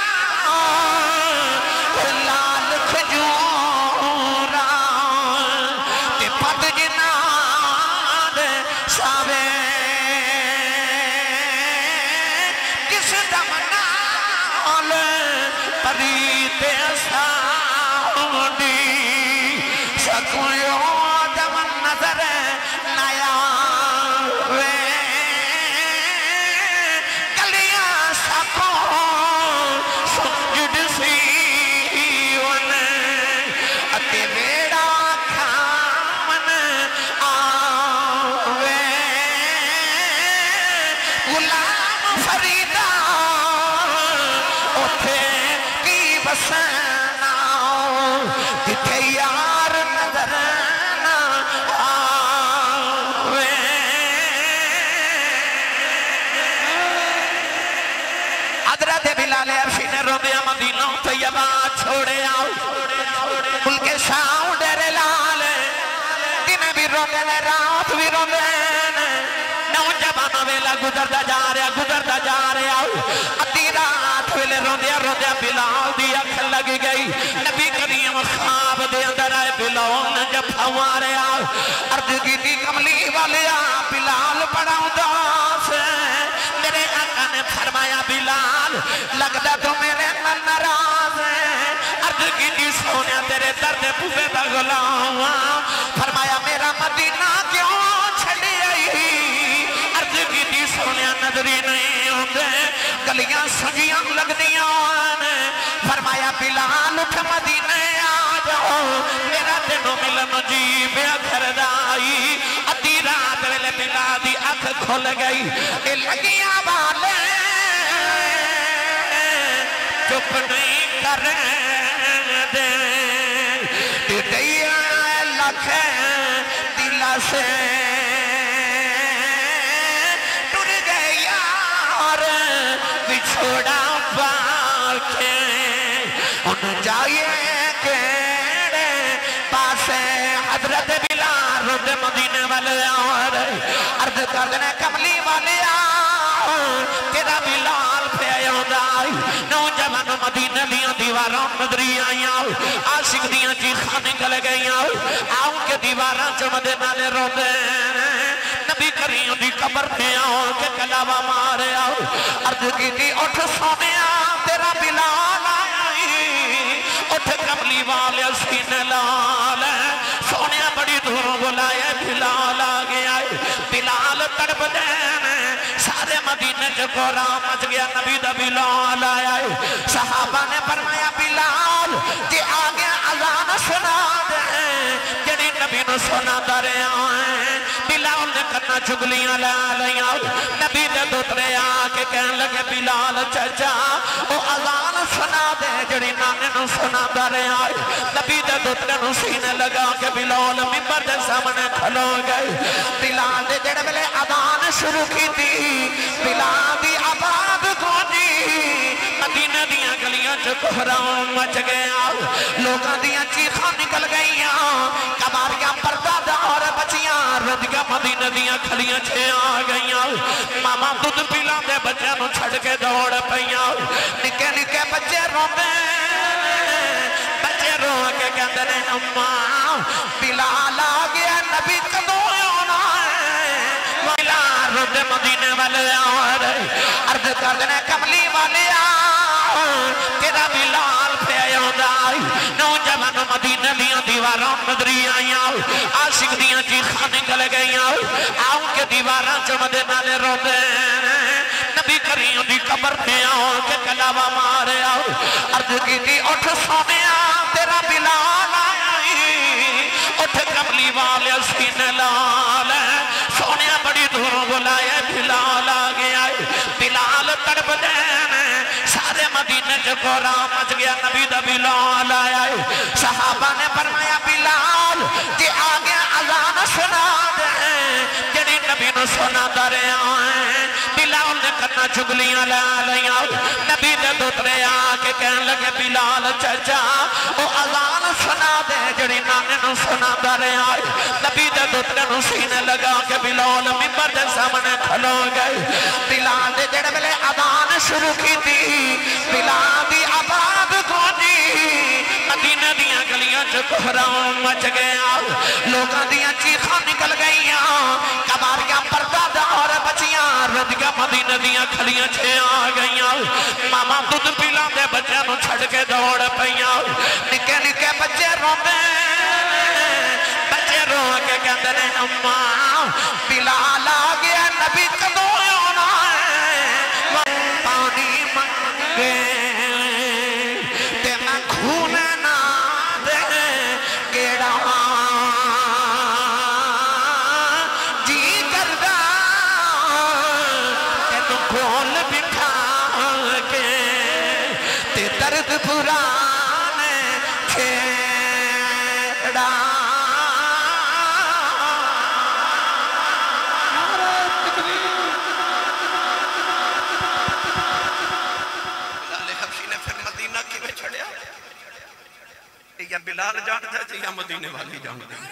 Speaker 2: لال کھجوراں تے پت جنان ساوے کس دمنا پریت ساؤنڈی سکویوں دمن نظر نیا وے کلیاں سکوں سنجد سیون اتے بیڑا کھامن آوے غلام فریدہ بسنا جتھے یار نظر نہ آوے. حضرت بلال حبشی نے رو دیا مدینہ طیبہ چھوڑے آؤ. ملک شام ڈیرے لال دن بھی رو دے رات بھی رو دے. نوجوانوں ویلا گزردا جا رہا آؤ. ادھی رات ویلے روندیا بلال دی اکھ لگ گئی. نبی کریم خواب دے اندر آئے بلال نے جب ہمارے آؤ عرض کی تھی کملی والے بلال پڑھاؤں داس. میرے آقا نے فرمایا بلال لگتا تو میرے من ناراض ہے. عرض کی تھی سونیا تیرے درد پوزے دا غلام. فرمایا میرا مدینہ کیوں چھڑی آئی. عرض کی تھی سونیا نظری نہیں ہوتے گلیاں سجیاں لگ دیاں فرمایا بلال اٹھ مدینے آ جاؤ میرا تینوں ملن جی بیا کردائی ادھی رات ویلے بلال دی اکھ کھل گئی اے لگیاں والے چپ نہیں کریں دے ٹٹیا لکھ دل سے ٹر گئے یار بچھوڑا پاکے ان جائے کیڑے پاسے حضرت بلال رد مدینے والے آور عرض کردنے کملی والے آور تیرا بلال پہ آئی نوجوان مدینہ دیاں دیواراں نظری آئیاں عاشق دیاں چیخاں نکل گئیاں آؤں کے دیواراں چمدے نالے رو دے نبی کریم دی قبر پہ آؤں کے کلاوہ مارے آؤں عرض کی تھی اٹھ سونیا تیرا بلال آئی اٹھ کملی والے سینے لال سونیا بڑی دھوروں بلائے بلال آگے آئے بلال تڑپ دینے سارے مدینے جو قرآن مچ گیا نبی دا بلال آیا ہے صحابہ نے فرمایا بلال کہ آگے اذان سنا دے جڑی نبی نو سنا دارے آئیں بلال نے کرنا چگلیاں لے لیاں نبی دے دوترے آکے کہن لگے بلال چچا او اذان سنا دے جڑی نانے نو سنا دارے آئیں نبی دے دوترے نو سینے لگا کہ بلال ممبر دے سامنے کھلو گئے بلال دے جڑے ملے اذان شروع کی تھی بلال دی آباد گونی مدینہ دیاں گلیاں جو کہراؤں مچ گیا لوگاں دیاں چیخاں نکل گئیاں کباریاں پردہ دار بچیاں ردگاں مدینہ دیاں کھلیاں چھے آ گئیاں ماما دودھ پلا دے بچے نو چھڑ کے دوڑ پئیاں نکے نکے بچے روندے بچے رو کے کہندے نے اماں بلال آ گیا نبی کدوں آنا ہے بلال رد مدینے والے آور عرض کردنے کملی والے آور تیرا بلال پہ آئی نوجوان مدینہ دیاں دیواراں نظری آئیاں عاشق دیاں چیخاں نکل گئیاں آؤں کے دیواراں چمدے نالے رو دے نبی کریم دی قبر پہ آؤں کے کلاوہ مارے آؤ عرض کی تھی اٹھ سونیا تیرا بلال آئی اٹھ کملی والے سینے لال سونیا بڑی دھوروں بلائے بلال آگے آئے بلال تڑپ دینے سارے مدینے جو قرآن مچ گیا نبی دا بلال آئے صحابہ نے فرمایا بلال کہ آگے اذان سنا دے جڑی نبی نو سنا دارے آئیں بلال نے کرنا چگلیاں لے لیاں نبی دے دوترے آکے کہن لگے بلال چچا او اذان سنا دے جڑی نانے نو سنا دارے آئے نبی دے دوترے نو سینے لگا کہ بلال ممبر دے سامنے کھلو گئے بلال دے جڑے ملے اذان شروع کی تھی بلال دی آباد گونی مدینہ دیاں گلیاں جو کہراؤں مچ گیا لوگاں دیاں چیخاں نکل گئیاں کباریاں پردہ دار بچیاں ردگاں مدینہ دیاں کھلیاں چھے آ گئیاں ماما دودھ پلا دے بچے نو چھڑ کے دوڑ پئیاں نکے نکے بچے روندے بچے رو کے کہندے نے اماں بلال آ گیا نبی کدوں آنا ہے پانی منگے تے میں خون نہ دے کیڑا جی کردہ تینو کھول بکھا کے تے درد پرانے کھیڑا یا بلال جانتا ہے یا مدینے والی جانتا ہے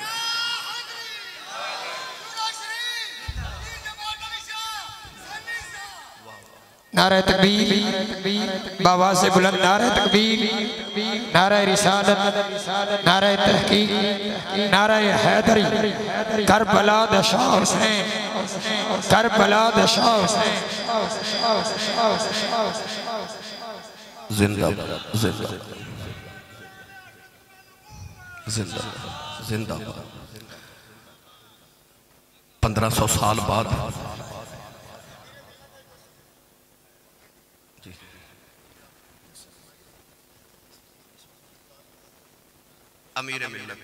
Speaker 3: نعرہ تکبیر باواز بلند نعرہ تکبیر نعرہ رسالت نعرہ تحقیق نعرہ حیدری کربلا دا شاہ حسین کربلا دا شاہ حسین
Speaker 1: زندہ زندہ زندہ زندہ 1500 سال بعد
Speaker 2: امیر ملت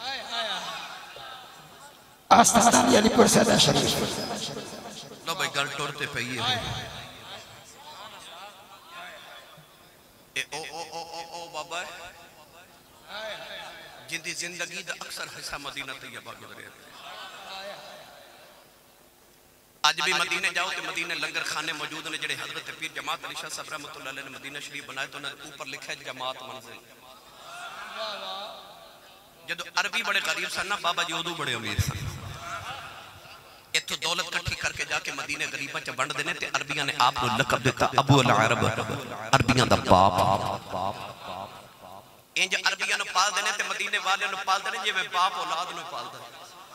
Speaker 3: آستان علی پور صدا شریف
Speaker 2: لو بھائی گل ٹورتے پہیے ہو او بابا جن دی زندگی دا اکثر حصہ مدینہ طیبہ گزرے آج بھی مدینہ جاؤ تو مدینہ لنگر خانے موجود نے جڑے حضرت پیر جماعت علی شاہ صاحب رحمۃ اللہ علیہ نے مدینہ شریف بنائے تو انہوں نے اوپر لکھا ہے جماعت منزل جدو عربی بڑے غریب سن نا بابا جی ادو بڑے امیر سن اتو دولت کٹھی کر کے جا کے مدینہ غریبہ چا بند دینے تے عربیاں نے آپ نے لقب دیتا ابو العرب عربیاں دا باپ انج عربیاں نے پال دینے تے مدینہ والے نے پال دینے جی میں باپ اولاد نے پال دینے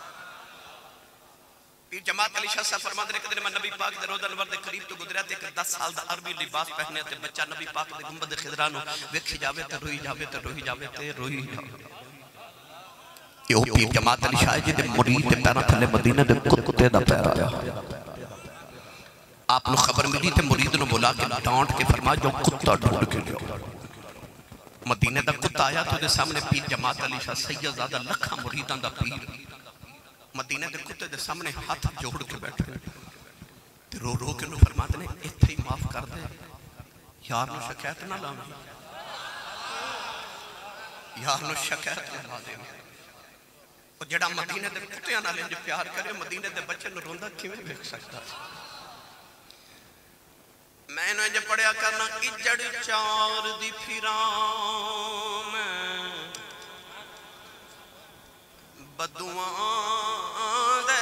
Speaker 2: پیر جماعت علی شاہ صاحب فرما دینے کہ میں نبی پاک دے روضہ انور دے قریب تو گزریا تے 10 سال دا عربی لباس پہنے تے بچہ نبی پاک دے گنبد خضرانو ویکھی جاوے تے روئی جاوے تے روئی جاوے تے روئی جاوے یہ پیر جماعت علی شاہ جی دے مرید دے پیرا تھلے مدینہ دے کتے دا پیر آیا آپ نے خبر ملی تے مرید نے بلا کے ڈانٹ کے فرما جو کتا ڈھونڈ کے لیا مدینہ دا کتا آیا تو دے سامنے پیر جماعت علی شاہ سید زادہ لکھا مریدان دا پیر مدینہ دے کتے دے سامنے ہاتھ جوڑ کے بیٹھے تے رو رو کے نو فرما دینے اتھے ہی معاف کر دے یار نو شکایت نہ لاؤں یار نو شکایت نہ لا دے اور جڑا مدینہ دے کتے آنا لیں جو پیار کرے مدینہ دے بچے نو روندہ کیویں دیکھ سکتا میں نے جو پڑھیا کرنا اجڑ چار دی پھرام بدوان دے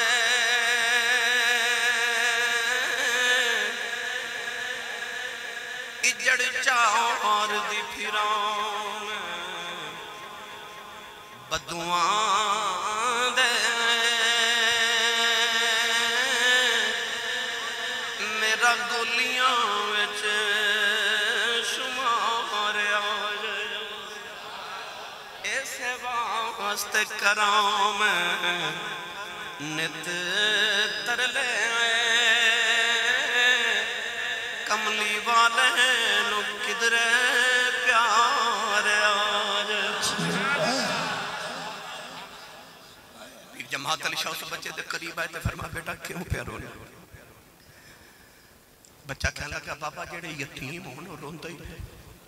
Speaker 2: اجڑ چار دی پھرام بدوان دے میرا گولیاں وچ شمار آئے ایسے واسطے کرام نت ترلے کملی والے نو کدرے پیار آئے پیر جماعت علی شاہ سے بچے دے قریب آئے تے فرما بیٹا کیوں پیار ہونے بچہ کہنے لگا بابا جڑے یتیم ہونے روندہ ہی ہے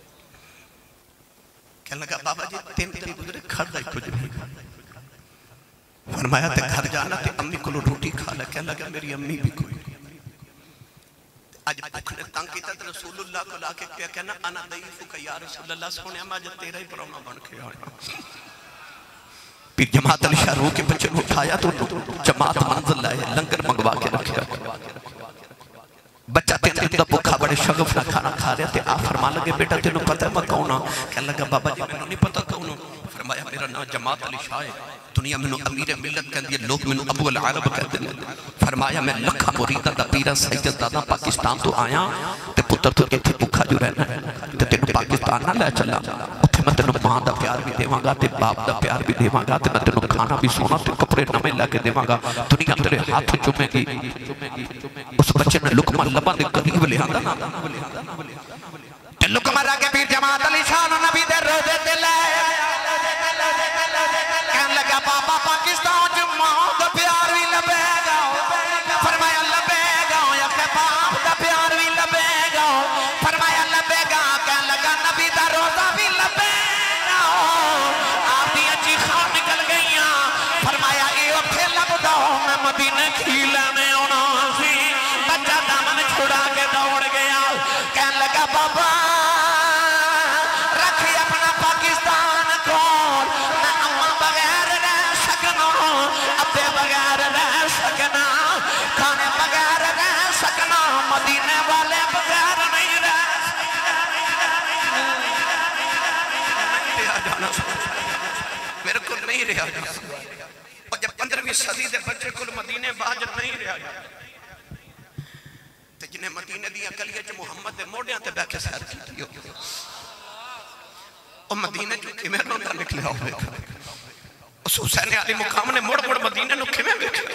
Speaker 2: کہنے لگا بابا جی 3 دن گزرے کھڑا ہی کچھ نہیں فرمایا تے گھر جانا تے امی کو روٹی کھا لے کہنے لگا میری امی بھی کوئی نہیں آج بھوک نے تنگ کیتا تے رسول اللہ کو لا کے کیا کہنا انا ضعیفک یا رسول اللہ سونے میں آج تیرا ہی پرونا بن کے آیا پیر جماعت علی شاہ رو کے بچے کو اٹھایا تو جماعت منزل لائے لنگر منگوا کے رکھیا بچہ 3 دن دا بھوکا بڑے شغف نہ کھانا کھا رہے تھے آپ فرما لگے بیٹا تینوں پتہ ہے میں کون ہوں کہنے لگا بابا جی میں نہیں پتہ کون ہوں فرمایا میرا نام جماعت علی شاہ ہے دنیا میں امیر ملت کہندی ہے لوگ میں ابو العرب کہتے ہیں فرمایا میں لکھا مریدہ دا پیرا سید دادا پاکستان تو آیا تے پتر تو ایتھے بھوکا جو رہنا ہے تے تینوں پاکستان نہ لے چلا اتھے میں تینوں ماں دا پیار بھی دیواں گا تے باپ دا پیار بھی دیواں گا تے میں تینوں کھانا بھی سونا تے کپڑے نمے لے کے دیواں گا دنیا تیرے ہاتھ چومے گی اس بچے نے لقمہ لبا دے قریب لے آندا نا تے لقمہ را کے پیر جماعت علی شاہ نبی دے روزے تے لے کہنے لگا بابا پاکستان جو ماں دا پیار بھی لبے گا فرمایا لبے گا یا کہ باپ دا پیار بھی لبے گا فرمایا لبے گا کہنے لگا نبی دا روزہ بھی لبے گا آپ دی اچھی خواہ نکل گئیاں فرمایا اے اٹھے لب دا میں مدینہ کھیلے میں ہونا سی بچہ دامن چھڑا کے دوڑ گیا کہنے لگا بابا رکھی اپنا پاکستان کھول میں اماں بغیر رہ سکنا ابے بغیر رہ سکنا کھانے بغیر رہ سکنا مدینے والے بغیر نہیں رہ میرے کو نہیں رہا جانا اور جب 15ویں صدی دے بچے کو مدینے باجر نہیں رہا جانا تے جنہیں مدینے دیا گلیاں جو محمد دے موڑیاں تے بیکھے سیر کی دیو اور مدینے جو کمیں روندہ نکلے ہوئے اس حسین علی مقام نے موڑ مدینے نو کمیں بیکھے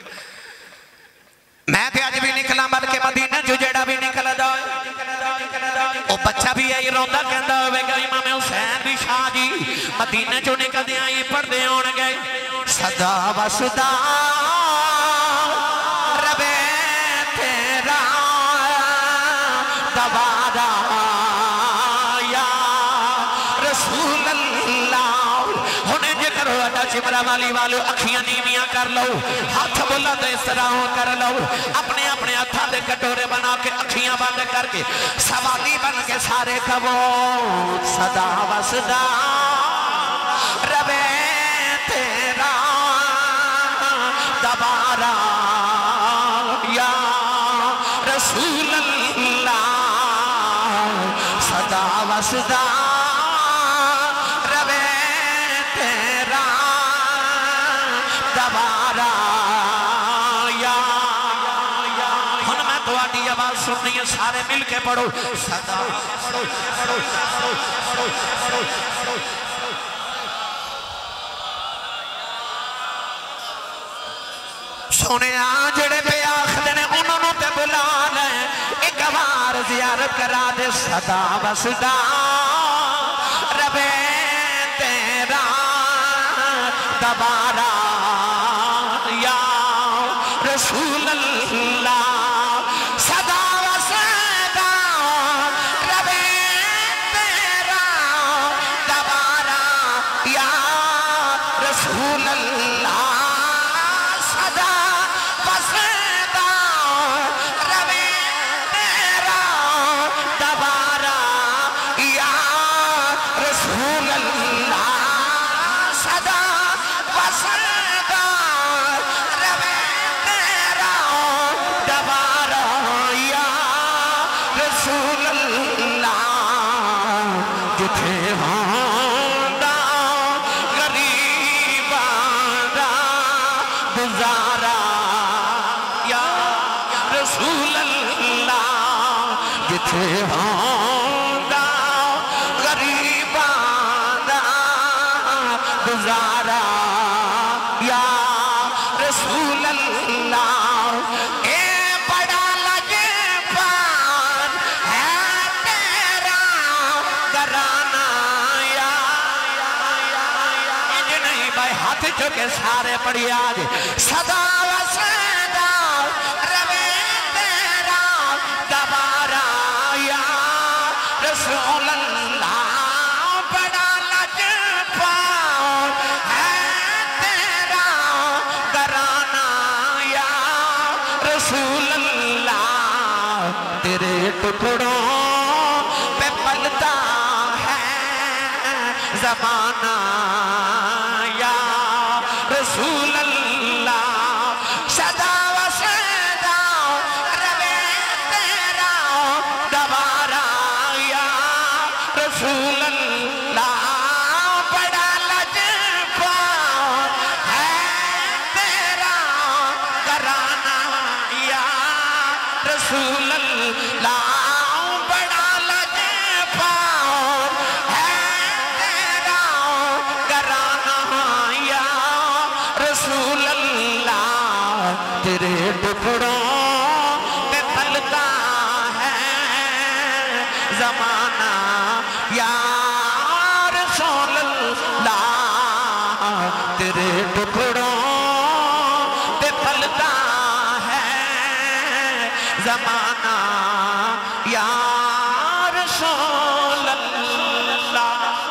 Speaker 2: میں تے آج بھی نکلا بلکہ مدینہ جو جڑا بھی نکلا جائے وہ بچہ بھی ہے روندہ کہندہ ہوئے گا امام حسین بھی شاہ
Speaker 1: جی مدینے چوں نکلدے آئے پردے ہون گئے صدا وسدا ربے تیرا دوبارہ یا رسول اللہ ہونے جے کرو اڈا چمرا والی والو اکھیاں نیویاں کر لو ہاتھ بلند اس طرح کر لو اپنے اپنے ہاتھاں دے کٹورے بنا کے اکھیاں بند کر کے سوالی بن کے سارے کہو صدا وسدا ربے تیرا دوبارہ یا رسول اللہ صدا وسدا ربے تیرا دوبارہ یا ہن میں تہاڈی آواز سننی ہے سارے مل کے پڑھو صدا سونے جڑے پہ آخر نے انہوں نے تے بلا لیں ایک بار زیارت کرا دے صدا وسدا ربے تیرا دوبارہ یا رسول اللہ صدا وسدا ربے تیرا دوبارہ یا رسول اللہ کے سارے پڑھی آج صدا وسدا ربے تیرا دوبارہ یا رسول اللہ بڑا لجپال ہے تیرا گھرانہ یا رسول اللہ تیرے ٹکڑوں پہ پلتا ہے زمانہ رسول اللہ صدا وسدا ربے تیرا دوبارہ یا رسول اللہ بڑا لجپال ہے تیرا گھرانہ یا رسول اللہ بڑا لجپال ہے تیرا گھرانہ یا رسول اللہ تیرے ٹکڑوں پہ پلتا ہے زمانہ یا رسول اللہ تیرے ٹکڑوں پہ پلتا ہے زمانہ یا رسول اللہ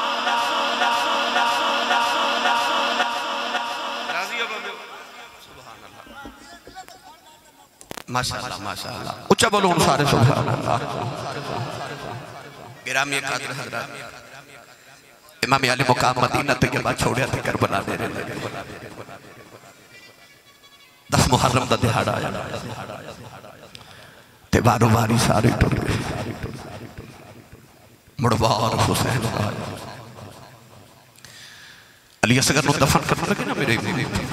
Speaker 1: ماشاءاللہ ماشاءاللہ اچھا بولو ان سارے سبحان اللہ
Speaker 2: گرامی قادر حضرات
Speaker 1: امام علی مقام مدینہ تے کے بعد چھوڑیا تے کربلا میرے لگے 10 محرم دا دہاڑا آیا تے بارو باری سارے ٹر گئے مڑوار حسین آیا علی اصغر نو دفن کرنے لگے نا میرے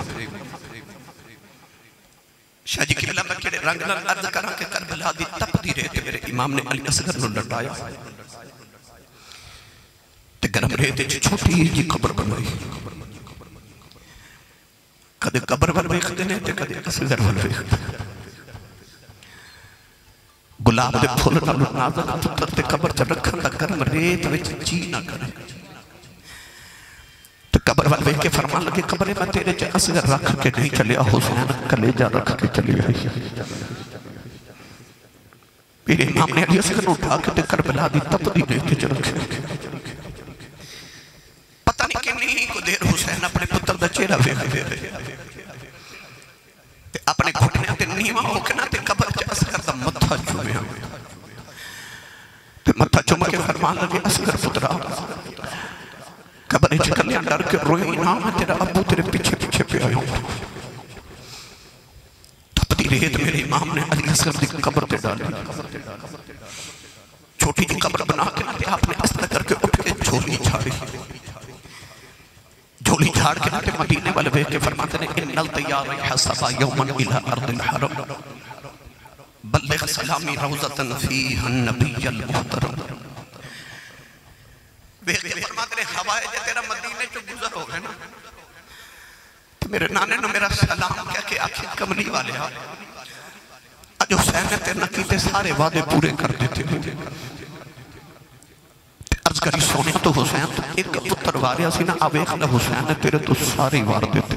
Speaker 1: شاہ جی قبلہ میں کڑے رنگ نال عرض کرا کہ کربلا دی تپ دی رہتے میرے امام نے علی اصغر نو لٹایا تے گرم رہتے چھوٹی جی قبر بنوائی کدے قبر ول ویکھدے نے تے کدے اصغر ول ویکھدے گلاب دے پھول نال نازک پتر تے قبر چ رکھن دا گرم ریت وچ جی نہ کرے قبر والے کے فرمان لگے قبر میں تیرے چے اصغر رکھ کے نہیں چلیا حسین کلیجہ رکھ کے چلی آئی میرے امام نے علی اصغر اٹھا کے کربلا دی تپدی نیتے چ رکھے پتہ نہیں کنی کو دیر حسین اپنے پتر دا چہرہ ویکھے اپنے گھٹنے تے نیواں ہو کے نہ تے قبر چ اصغر دا متھا چومیا تے متھا چوم کے فرمان لگے اصغر پترا قبر چ کلیاں ڈر کے روئی نہ میں تیرا ابو تیرے پیچھے پیچھے پہ آیا ہوں تپتی ریت میرے امام نے علی اصغر دی قبر تے ڈالی چھوٹی جو قبر بنا کے نہ تے آپ نے اس طرح کر کے اٹھ کے جھولی جھاڑی جھولی جھاڑ کے نہ تے مدینے والے بے کے فرماتے ہیں ان الطیار حسبا یوما الى ارض الحرم بلغ سلامی روزتا فیہا النبی المحترم بے کے فرماتے ہیں ہوائے جے تیرا مدینے چو گزر ہو گئے نا میرے نانے نے میرا سلام کہہ کے آنکھیں کملی والے آج حسین نے تیرے نکیتے سارے وعدے پورے کر دیتے ہیں عرض کری سونے تو حسین تو ایک پتر واریا سی نا اب ایک نہ حسین نے تیرے تو ساری وار دیتے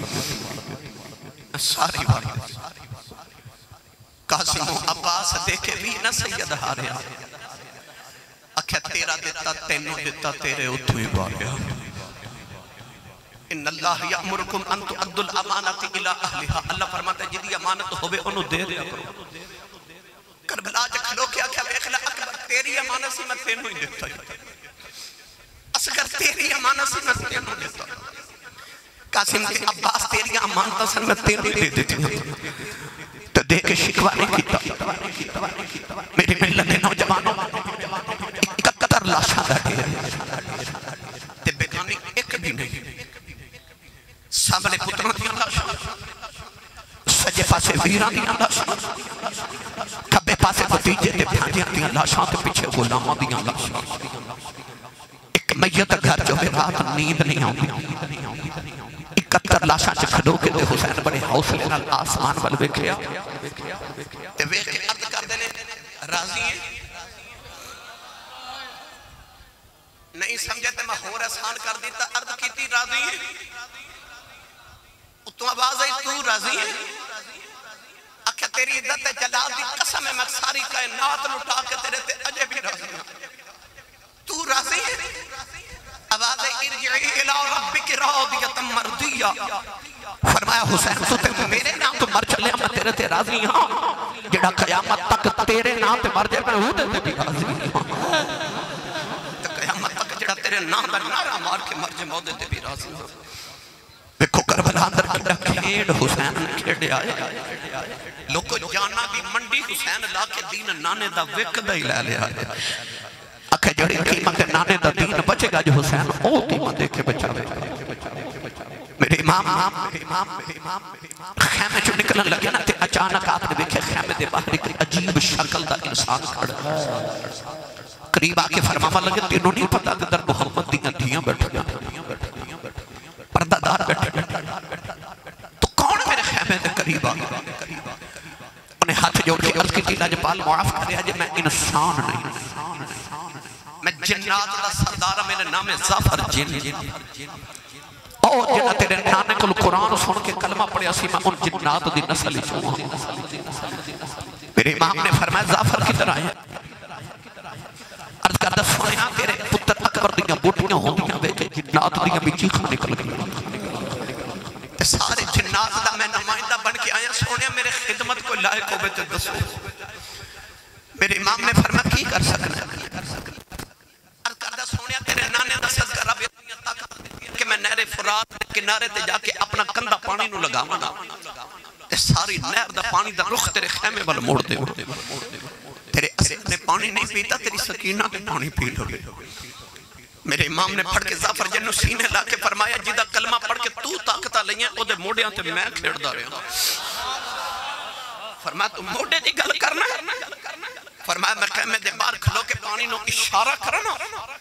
Speaker 1: ساری وار دیتے قاسم و عباس دیکھے بھی نہ سید ہاریا اکھے تیرا دیتا تینوں دیتا تیرے اتوی واریا ان اللہ یأمرکم ان تؤدوا الامانات الى اہلہا اللہ فرماتا ہے جدی امانت ہوئے انہوں دے دیا کرو کربلا جا کھلو کیا کیا بیخلا اکبر تیری امانت سی میں تینوں ہی دیتا ہے اصغر تیری امانت سی میں تینوں دیتا ہے قاسم کے عباس تیری امانت سی میں تینوں دے دیتی ہوں تو دے کے شکوہ نہیں کیتا میری ملت نوجوانوں 71 لاشاں لگے تے بیگانی ایک بھی نہیں سامنے پتروں دیا لاشاں سجے پاسے ویران دیا لاشاں کبے پاسے بتیجے تے بھانجیاں دیا لاشاں تے پیچھے غلامہ دیا لاشاں ایک میت گھر جو بے رات نیند نہیں آؤں 71 لاشاں چکھڑو کے تے حسین بڑے حوصلے نال آسمان والوے کھیا تے وے کے عرض کر دینے راضی ہیں نہیں سمجھے تے میں ہور احسان کر دیتا عرض کیتی راضی ہیں تو آواز آئی تو راضی ہیں اکھے تیری عزت جلال دی قسم ہے میں ساری کائنات لٹا کے تیرے تے اجے بھی راضی ہیں تو راضی ہے آواز ارجعی الى ربک راضیۃ مرضیہ فرمایا حسین تو تے میرے نام تو مر چلے میں تیرے تے راضی ہاں جڑا قیامت تک تیرے نام تے مر جائے میں ہوں تے بھی راضی ہاں قیامت تک جڑا تیرے نام دا نعرہ مار کے مر جائے میں تے بھی راضی ہاں دیکھو کربلا اندر کڑا کھیڑ حسین کھیڑے آئے لوگو جانا بھی منڈی حسین لا کے دین نانے دا وک دا ہی لے لے آئے اکھے جڑی قیمت نانے دا دین بچے گا جو حسین او قیمت دیکھے بچاوے میرے امام خیمے جو نکلن لگے نا تے اچانک آپ نے دیکھے خیمے دے باہر ایک عجیب شکل دا انسان کھڑا قریب آکے فرماوا لگے تینوں نہیں پتا کہ در محمد دیاں دھیاں بیٹھا پردہ دار بیٹھے تو کون میرے خیمے دے قریب آگا انہیں ہاتھ جوڑ کے عرض کی تیلہ جبال معاف کرے آجے میں انسان نہیں میں جنات دا سردارہ میرے نام زافر جن او جنہ تیرے نانے کل قرآن سن کے کلمہ پڑے اسی میں ان جنات دی نسل ہی چھوڑا میرے امام نے فرمایا زافر کی طرح ہے عرض کردہ سنیا تیرے پتر اکبر دیاں بوٹیاں ہوندیاں بے کہ جنات دیاں بھی چیخاں نکل گئی سارے جنات دا میں نمائندہ بن کے آیا سونے میرے خدمت کو لائق ہو بیتے دسو میرے امام نے فرمایا کی کر سکنا عرض کردہ سونے تیرے نانے دا صدقہ رب اتنی طاقت کہ میں نہر فرات کنارے تے جا کے اپنا کندہ پانی نو لگا منا ساری نہر دا پانی دا رخ تیرے خیمے والا موڑ دے تیرے اسے پانی نہیں پیتا تیری سکینہ کے پانی پی لو میرے امام نے پڑھ کے زافر جنو سینے لا کے فرمایا جیدہ کلمہ پڑھ کے تو طاقتہ لئیاں او دے موڑیاں تے میں کھیڑ دا رہے ہوں فرمایا تو موڑے دی گل کرنا فرمایا میں خیمے دے بار کھلو کے پانی نو اشارہ کرنا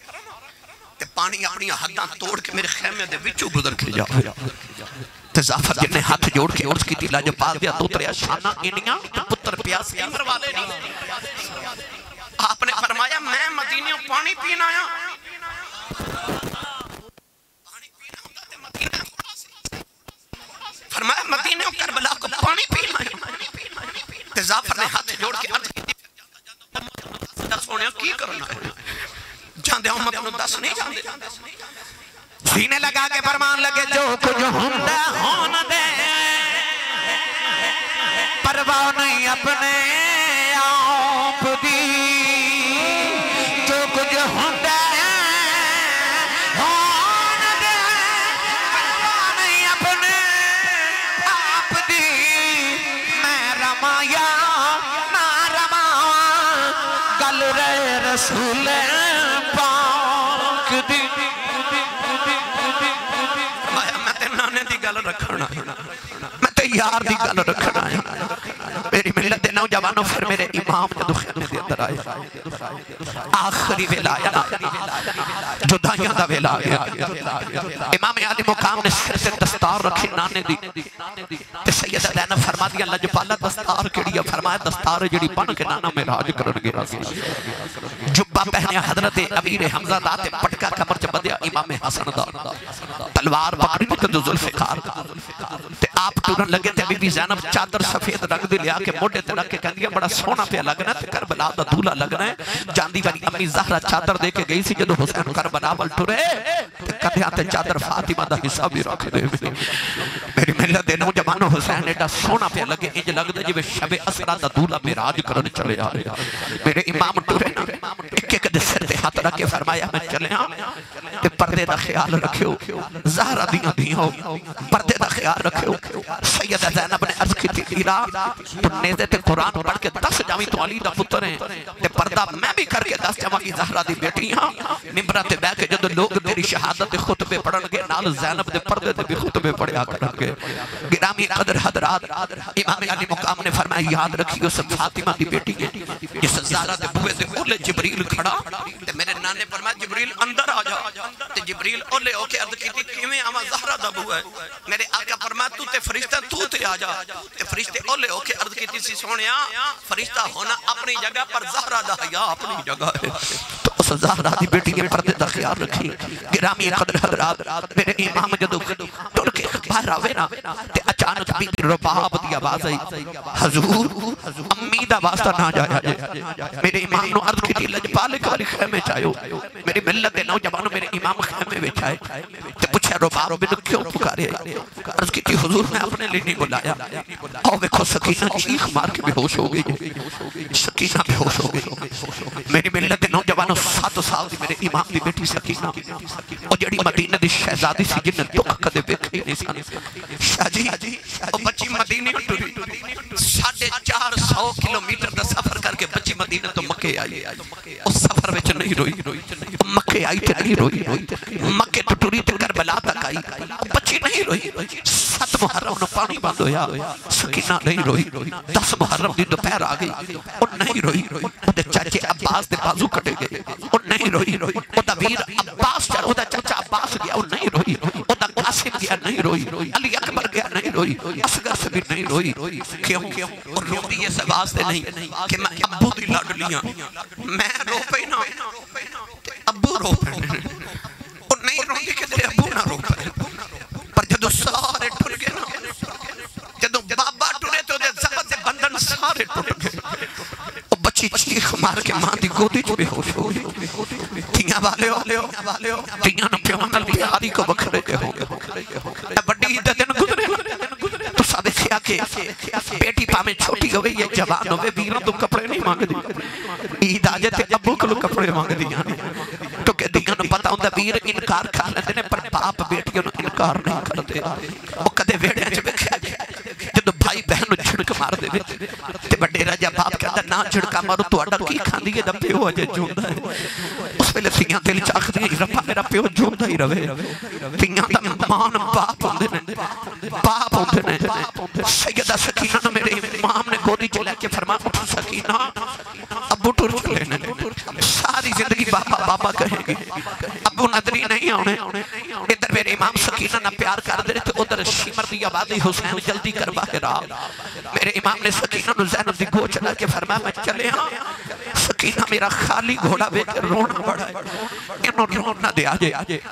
Speaker 1: تے پانی اپنی حداں توڑ کے میرے خیمے دے وچو گزر کے جاؤ تے زافر جن نے ہاتھ جوڑ کے عرض کی تھی لاجہ پاس دیا تو تریا شانہ انیاں پتر پیاس کمر والے نہیں آپ نے فرمایا میں مدینیوں پانی پینا آیا پانی پینا ہوتا
Speaker 2: فرمایا مدینے و کربلا کو پانی پینا ہے تے زعفر نے ہاتھ جوڑ کے عرض کی دس ہونے کی کرنا ہے جاندے امت انہوں دس نہیں جاندے
Speaker 1: سینے لگا کے فرمان لگے جو کچھ ہوندہ ہونا دے پرواہ نہیں اپنے آپ دی جو کچھ ہوندہ ہونا دے پرواہ نہیں اپنے آپ دی میں رمایا نہ رمایا گل رہے رسول پاک دی میں تے یار دی گل رکھنا ہے میری ملت دے نوجوانوں پھر میرے امام جدو خیمے دے اندر آئے آخری ویلا آیا جدائیاں دا ویلا آیا امام عالی مقام نے سر سے دستار رکھی نانے دی تے سیدہ زینب فرما دیا لجپالا دستار کیڑی فرمایا دستار جڑی بن کے نانا میں راج کرن گیا جبہ پہنیا حضرت امیر حمزہ دا تے پٹکا کمر چ بدیا امام حسن دا تلوار پکڑی کندو ذوالفقار تے آپ ٹورن لگے تے بی بی زینب چادر سفید رنگ دی لیا کے موڑے تے رکھ کے کہندیا بڑا سونا پہ لگنا تے کربلا دا دھولا لگنا ہے جاندی والی امی زہرہ چادر دے کے گئی سی جدو حسین کربلا وال ٹرے تے کدھیا تے چادر فاطمہ دا حصہ بھی رکھ دے میری ملت دے نوجوانوں حسین ایڈا سونا پہ لگے انج لگ دے جوے شب اسرا دا دھولا میراج کرن چلے آ رہے میرے امام ٹرے نا ایک ایک دے سر تے ہاتھ رکھ کے فرمایا میں چلے ہاں تے پردے دا خیال رکھو زہرہ دیاں دیاں پردے دا خیال رکھو سیدہ زینب نے عرض کی تھی لیرا تو نیزے تے قرآن پڑھ کے 10 جاویں تو علی دا پتر ہیں تے پردہ میں بھی کر کے 10 جاویں زہرہ دی بیٹی ہاں ممبرہ تے بے کے جدو لوگ تیری شہادت خطبے پڑھن گے نال زینب دے پردے تے بھی خطبے پڑھیا کرن گے گرامی قدر حضرات امام علی مقام نے فرمایا یاد رکھی اس فاطمہ دی بیٹی ہے جس زہرہ دے بوئے دے اولے جبریل کھڑا تے میرے نانے فرمایا جبریل اندر آ جا تے جبریل اولے ہو کے عرض کی تھی کیویں آما زہرہ دا بوئے میرے آقا فرمایا تو تے فرشتہ تو تے آ جا تے فرشتے اولے ہو کے عرض کی تھی سی سونیا فرشتہ ہونا اپنی جگہ پر زہرہ دا حیا اپنی جگہ ہے تو اس زہرہ دی بیٹی کے پردے دا خیال رکھی گرامی قدر حضرات میرے امام جدو ٹر کے باہر آوے نا تے اچانک بی بی رباب دی آواز آئی حضور امی دا واسطہ نہ جایا جے میرے امام نو عرض کی تھی لجپالے کاری خیمے چاہیو میری ملت دے نوجوانوں میرے امام خیمے میں چاہے تے پوچھے رباب بن کیوں پکارے عرض کی تھی حضور میں اپنے لیے نہیں بلایا آؤ دیکھو سکینہ چیخ مار کے بے ہوش ہو گئی سکینہ بے ہوش ہو گئی میری ملت دے نوجوانوں 7 سال دی میرے امام دی بیٹی سکینہ اور جڑی مدینہ دی شہزادی سی جن دکھ کدے بیکھے نہیں سن شاہ جی اور بچی مدینہ ٹری 450 کلومیٹر دا سفر کر کے بچی مدینہ تو مکے آئی اس سفر وچ نہیں روئی مکے آئی تے نہیں روئی مکے تو ٹری تے کربلا تک آئی بچی نہیں روئی 7 محرم نو پانی بند ہویا سکینہ نہیں روئی 10 محرم دی دوپہر آ گئی اور نہیں روئی اودے چاچے عباس دے بازو کٹے گئے اور نہیں روئی اودا ویر عباس چڑھ اودا چاچا عباس گیا اور نہیں روئی اودا قاسم گیا نہیں روئی علی اکبر گیا نہیں روئی اصغر سے بھی نہیں روئی کیوں اور روتی یہ سے واسطے نہیں کہ میں ابو دی لاڈلیاں میں رو پہ نا ابو رو پہ اور نہیں روندی کہ تیرے ابو نہ رو پہ پر جدو سارے ٹر گئے نا جدو بابا ٹرے تو دے زبط دے بندن سارے ٹر گئے اور بچی چیخ مار کے ماں دی گودی جو بے ہوش ہو گئی تیاں والے ہو تیاں نہ پیوانا پیاری کو بکھرے کے ہو گئے بڑی دن گزرے تو سادے کیا کہ بیٹی پامیں چھوٹی ہوئے یہ جوان ہوئے بیران تو کپڑے نہیں مانگ دی عید آجے تے ابو کلو کپڑے مانگ دیا تو کہ دیاں نو پتا ہوں دا بیر انکار کھا لیتے نے پر باپ بیٹیوں نو انکار نہیں کرتے وہ کدے ویڑے آجے بکھیا جائے جدو بھائی بہنو جھڑک مار دے تے بڑے راجہ باپ کہتا نا جھڑکا مارو تو اڈا کی کھان دیئے دا پیو آجے جوندہ ہے اس پہلے تیاں دل چاک دیئے ربا میرا پیو جوندہ ہی روے تیاں دا مان باپ ہوندے نے باپ ہوندے نے سیدہ سکینہ نے میرے امام نے گودی چلے کے فرما اٹھا سکینہ ابو ٹور لینے ساری زندگی بابا بابا کہیں گے ابو ندری نہیں آنے ادھر میرے امام سکینہ نہ پیار کر دے تو ادھر شیمر دی آبادی حسین جلدی کروا کے رہا میرے امام نے سکینہ نو زینب دی گو چلا کے فرمایا میں چلے ہاں سکینہ میرا خالی گھوڑا بیچ رونا بڑا ہے انہوں رونا دے آجے پتہ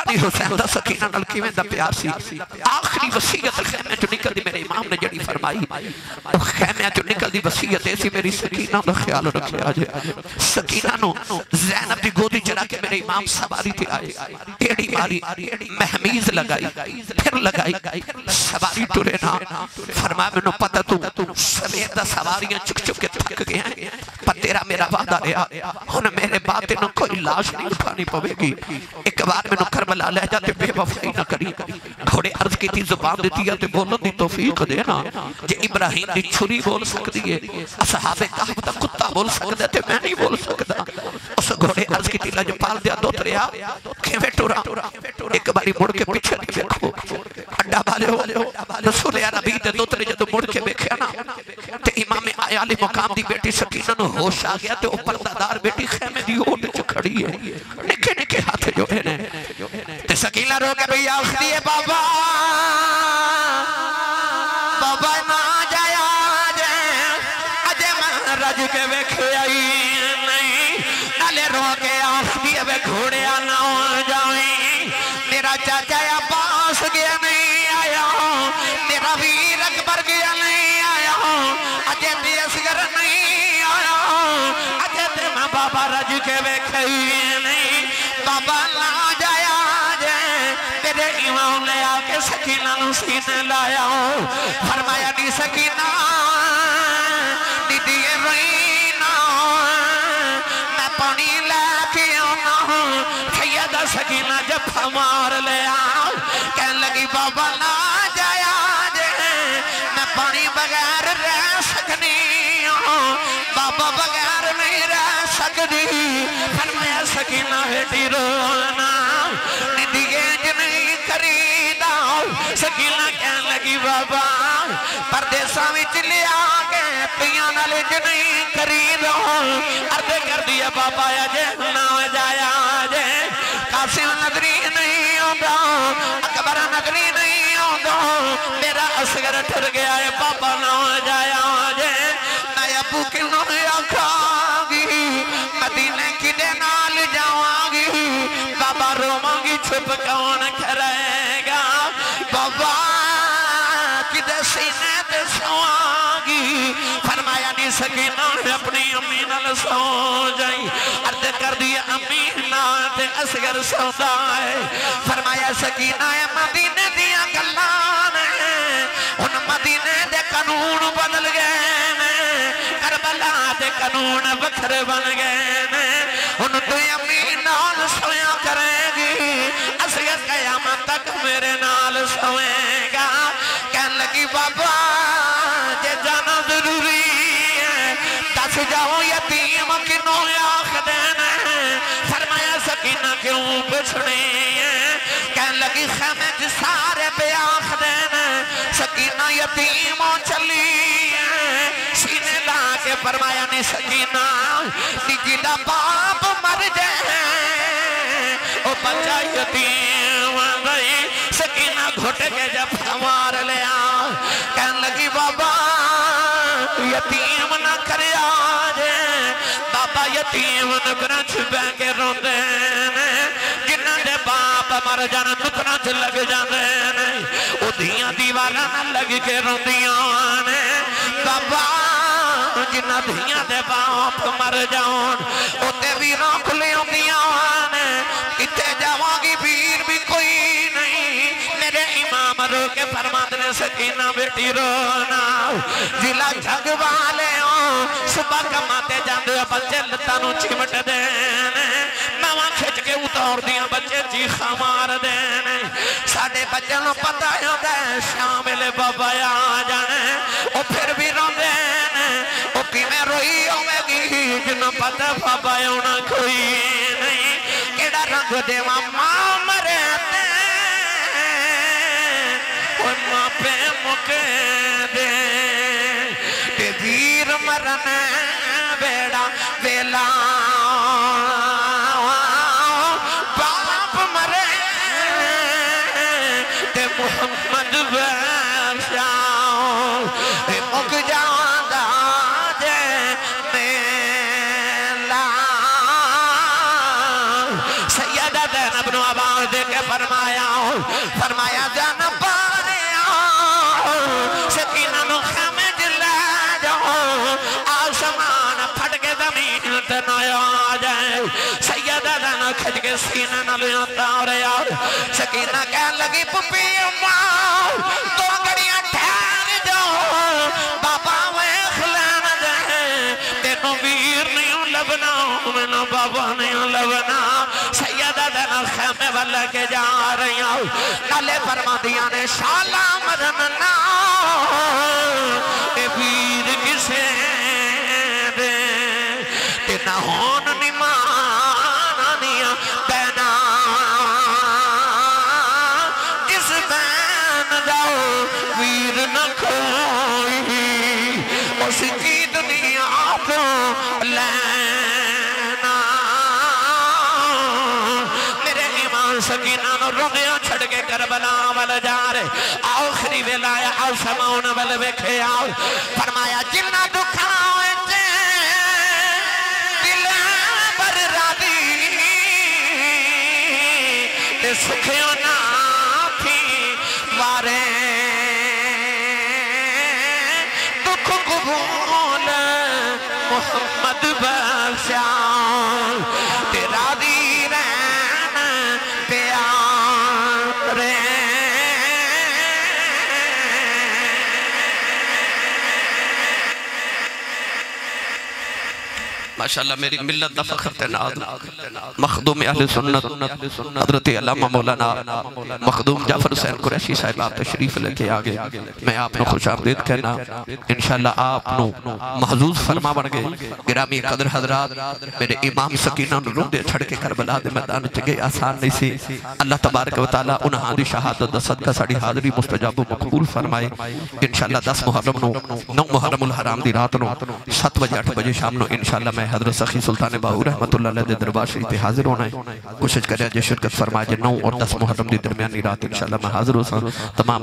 Speaker 1: علی حسین دا سکینہ نال کیویں دا پیار سی آخری وصیت خیمے جو نکل دی میرے امام نے جڑی فرمائی خیمے جو نکل دی وصیت ایسی میری سکینہ دا خیال رکھے آجے سکینہ نو زینب دی گودی چڑھا کے میرے امام سواری تھی آئے ایڑی ماری محمیز لگائی پھر لگائی سواری ٹورے نا فرمایا میں نو پتہ تو سمیت دا سواریاں چک چک کے تھک گئے ہیں پر تیرا میرا وعدہ رہا ہن میرے باتے نو کوئی لاش نہیں اٹھانی پوے گی ایک بار میں نو کربلا لے جاتے بے وفائی نہ کری گھوڑے عرض کی تھی زبان دیتی ہے تے بولن دی توفیق دینا جے ابراہیم دی چھری بول سکتی ہے اصحاب کہف دا کتا بول سکتا تے میں نہیں بول سکتا اس گھوڑے عرض کی تھی لج پال دیا دو تریا کھیوے ٹورا ایک باری مڑ کے پیچھے نہیں دیکھو اڈا بالے ہو رسول عربی دے دو ترے جدو مڑ کے بیکھیا نا تے امام عالی مقام دی بیٹی سکینہ نو ہوش آ گیا تے اوپر دادار بیٹی خیمے دی اوٹ چ کھڑی ہے نکے نکے ہاتھ جو ہے نے تے سکینہ رو کے بھئی آخری ہے بابا بابا نہ جایا جائے اجے میں رج کے بیکھے آئی نہیں نالے رو کے آخری ہے گھوڑے آنا ہو جائیں میرا چاچا عباس گیا نہیں آیا میرا ویر اکبر گیا نہیں آیا اجے تے اصغر نہیں آیا اجے تے میں بابا رج کے بیکھے نہیں بابا نہ جایا جائے میرے امام نے آ کے سکینہ نو سینے لایا فرمایا نی سکینہ نی دیئے روئینا میں پانی لے کے آنا ہوں سیدہ سکینہ جب ہمار لے آؤ کہنے لگی بابا نہ جایا جائے میں پانی بغیر رہ سکنی ہوں بابا بغیر نہیں رہ سکنی فرمایا سکینہ ہٹی رونا ندیے جنہیں خریدا سکینہ کہنے لگی بابا پردیساں وچ لے آگے پیاں نالے جنہیں خریدا عرض کر دیا بابا اجے نہ جایا جے قاسم نگری نہیں آندا اکبر نگری نہیں آندا میرا اصغر ٹر گیا ہے بابا نہ جایا جے میں ابو کنوں آکھاں گی مدینے کی دے نال جاواں گی بابا روماں گی چھپ کون کرے گا بابا کدے سینے تے سواں گی فرمایا نی سکینہ اپنی امی نال سو جائی عرض کر دیا امی نال تے اصغر سودا ہے فرمایا سکینہ مدینے دیا گلان ان مدینے دے قانون بدل گئے کربلا دے قانون بکھر بن گئے ان تو امی نال سویا کرے گی اصغر قیامت تک میرے نال سوئے گا کہنے لگی بابا جے جانا ضروری ہے دس جاؤ یتیم کنوں آخ دینا فرمایا سکینہ کیوں بچھڑی ہے کہنے لگی خیمے جی سارے پہ آخ دینا سکینہ یتیموں چلی ہے سینے لا کے فرمایا نہیں سکینہ نجیدہ باپ مر جائے او بچہ یتیم گئی سکینہ گھٹ کے جب ہمار لے آؤ کہنے لگی بابا یتیم نہ کرے آجے بابا یتیم نکرہ چھپے کے روندے جنہ دے باپ مر جانا نکرہ چھ لگ جاندے او دھیاں دیوارہ نہ لگ کے روندیاں بابا جنہ دھیاں دے باپ مر جاؤں او تے ویروں کھلے ہوندیاں کتے جاواں گی پیر بھی کوئی نہیں میرے امام رو کے فرماندنے سکینہ بیٹی رونا ضلع جھگ والے ہوں صبح کماتے جاندے بچے لتانوں چمٹ دینے نواں کھچ کے اتار دیا بچے چیخا مار دینے ساڑھے بچے نو پتہ ہوتا ہے شامل بابا آ جانے او پھر بھی رو دینے او کی میں روئی ہوئے گی جنہوں پتہ بابا ہونا کوئی نہیں کیڑا رنگ دیواں ماں مرے دے اور ماں پہ مکے دے تے ویر مرنے بیڑا ویلا باپ مرے تے محمد بیشا تے مک جاندہ جے میلا سیدہ زینب نو آواز دے کے
Speaker 2: سیدہ دانا کھج کے سینہ نہ لیتا اور یار سکینہ کہنے لگی پپی اماں تو گڑیاں ٹھہر جاؤ بابا ویخ لینا جائے تینوں ویر نہیں لبنا میں بابا نہیں لبنا سیدہ دانا خیمے والے کے جا رہی ہوں نالے فرمادیاں نے شالا مدننا اے ویر کسے دے تینا ہون نمانانیاں بینا جس بین جاؤ ویر نہ کوئی اس کی دنیا کو لینا میرے ایمان سکینہ نو رومیاں چھڑ کے کربلا والا جا رہے آخری ویلایا آؤ سماؤنا والا بیکھے آؤ فرمایا جنہ دکھاؤں تے دل بر رادی تے سکھیوں نا پھی وارے دکھ قبول محمد بخشاؤں تے رادی رہن پیارے
Speaker 1: ماشاءاللہ میری ملت دا فخر تناد مخدوم اہل سنت حضرت علامہ مولانا مخدوم جعفر حسین قریشی صاحب آپ تشریف لے کے آگے میں آپ نے خوش آمدید کہنا انشاءاللہ آپ نو محظوظ فرما بن گئے گرامی قدر حضرات میرے امام سکینہ نو روندے چھڑ کے کربلا دے میدان چگے آسان نہیں سی اللہ تبارک و تعالیٰ انہاں دی شہادت دا صدقہ ساڑی حاضری مستجاب و مقبول فرمائے انشاءاللہ 10 محرم نو 9 محرم الحرام دی رات نو 7 بجے 8 بجے شام نو انشاءاللہ میں حضرت سخی سلطان باہو رحمت اللہ علیہ دے دربار شریف پہ حاضر ہونا ہے کوشش کریں جے شرکت فرمائے 9 اور 10 محرم دی درمیانی رات انشاءاللہ میں حاضر ہوں تمام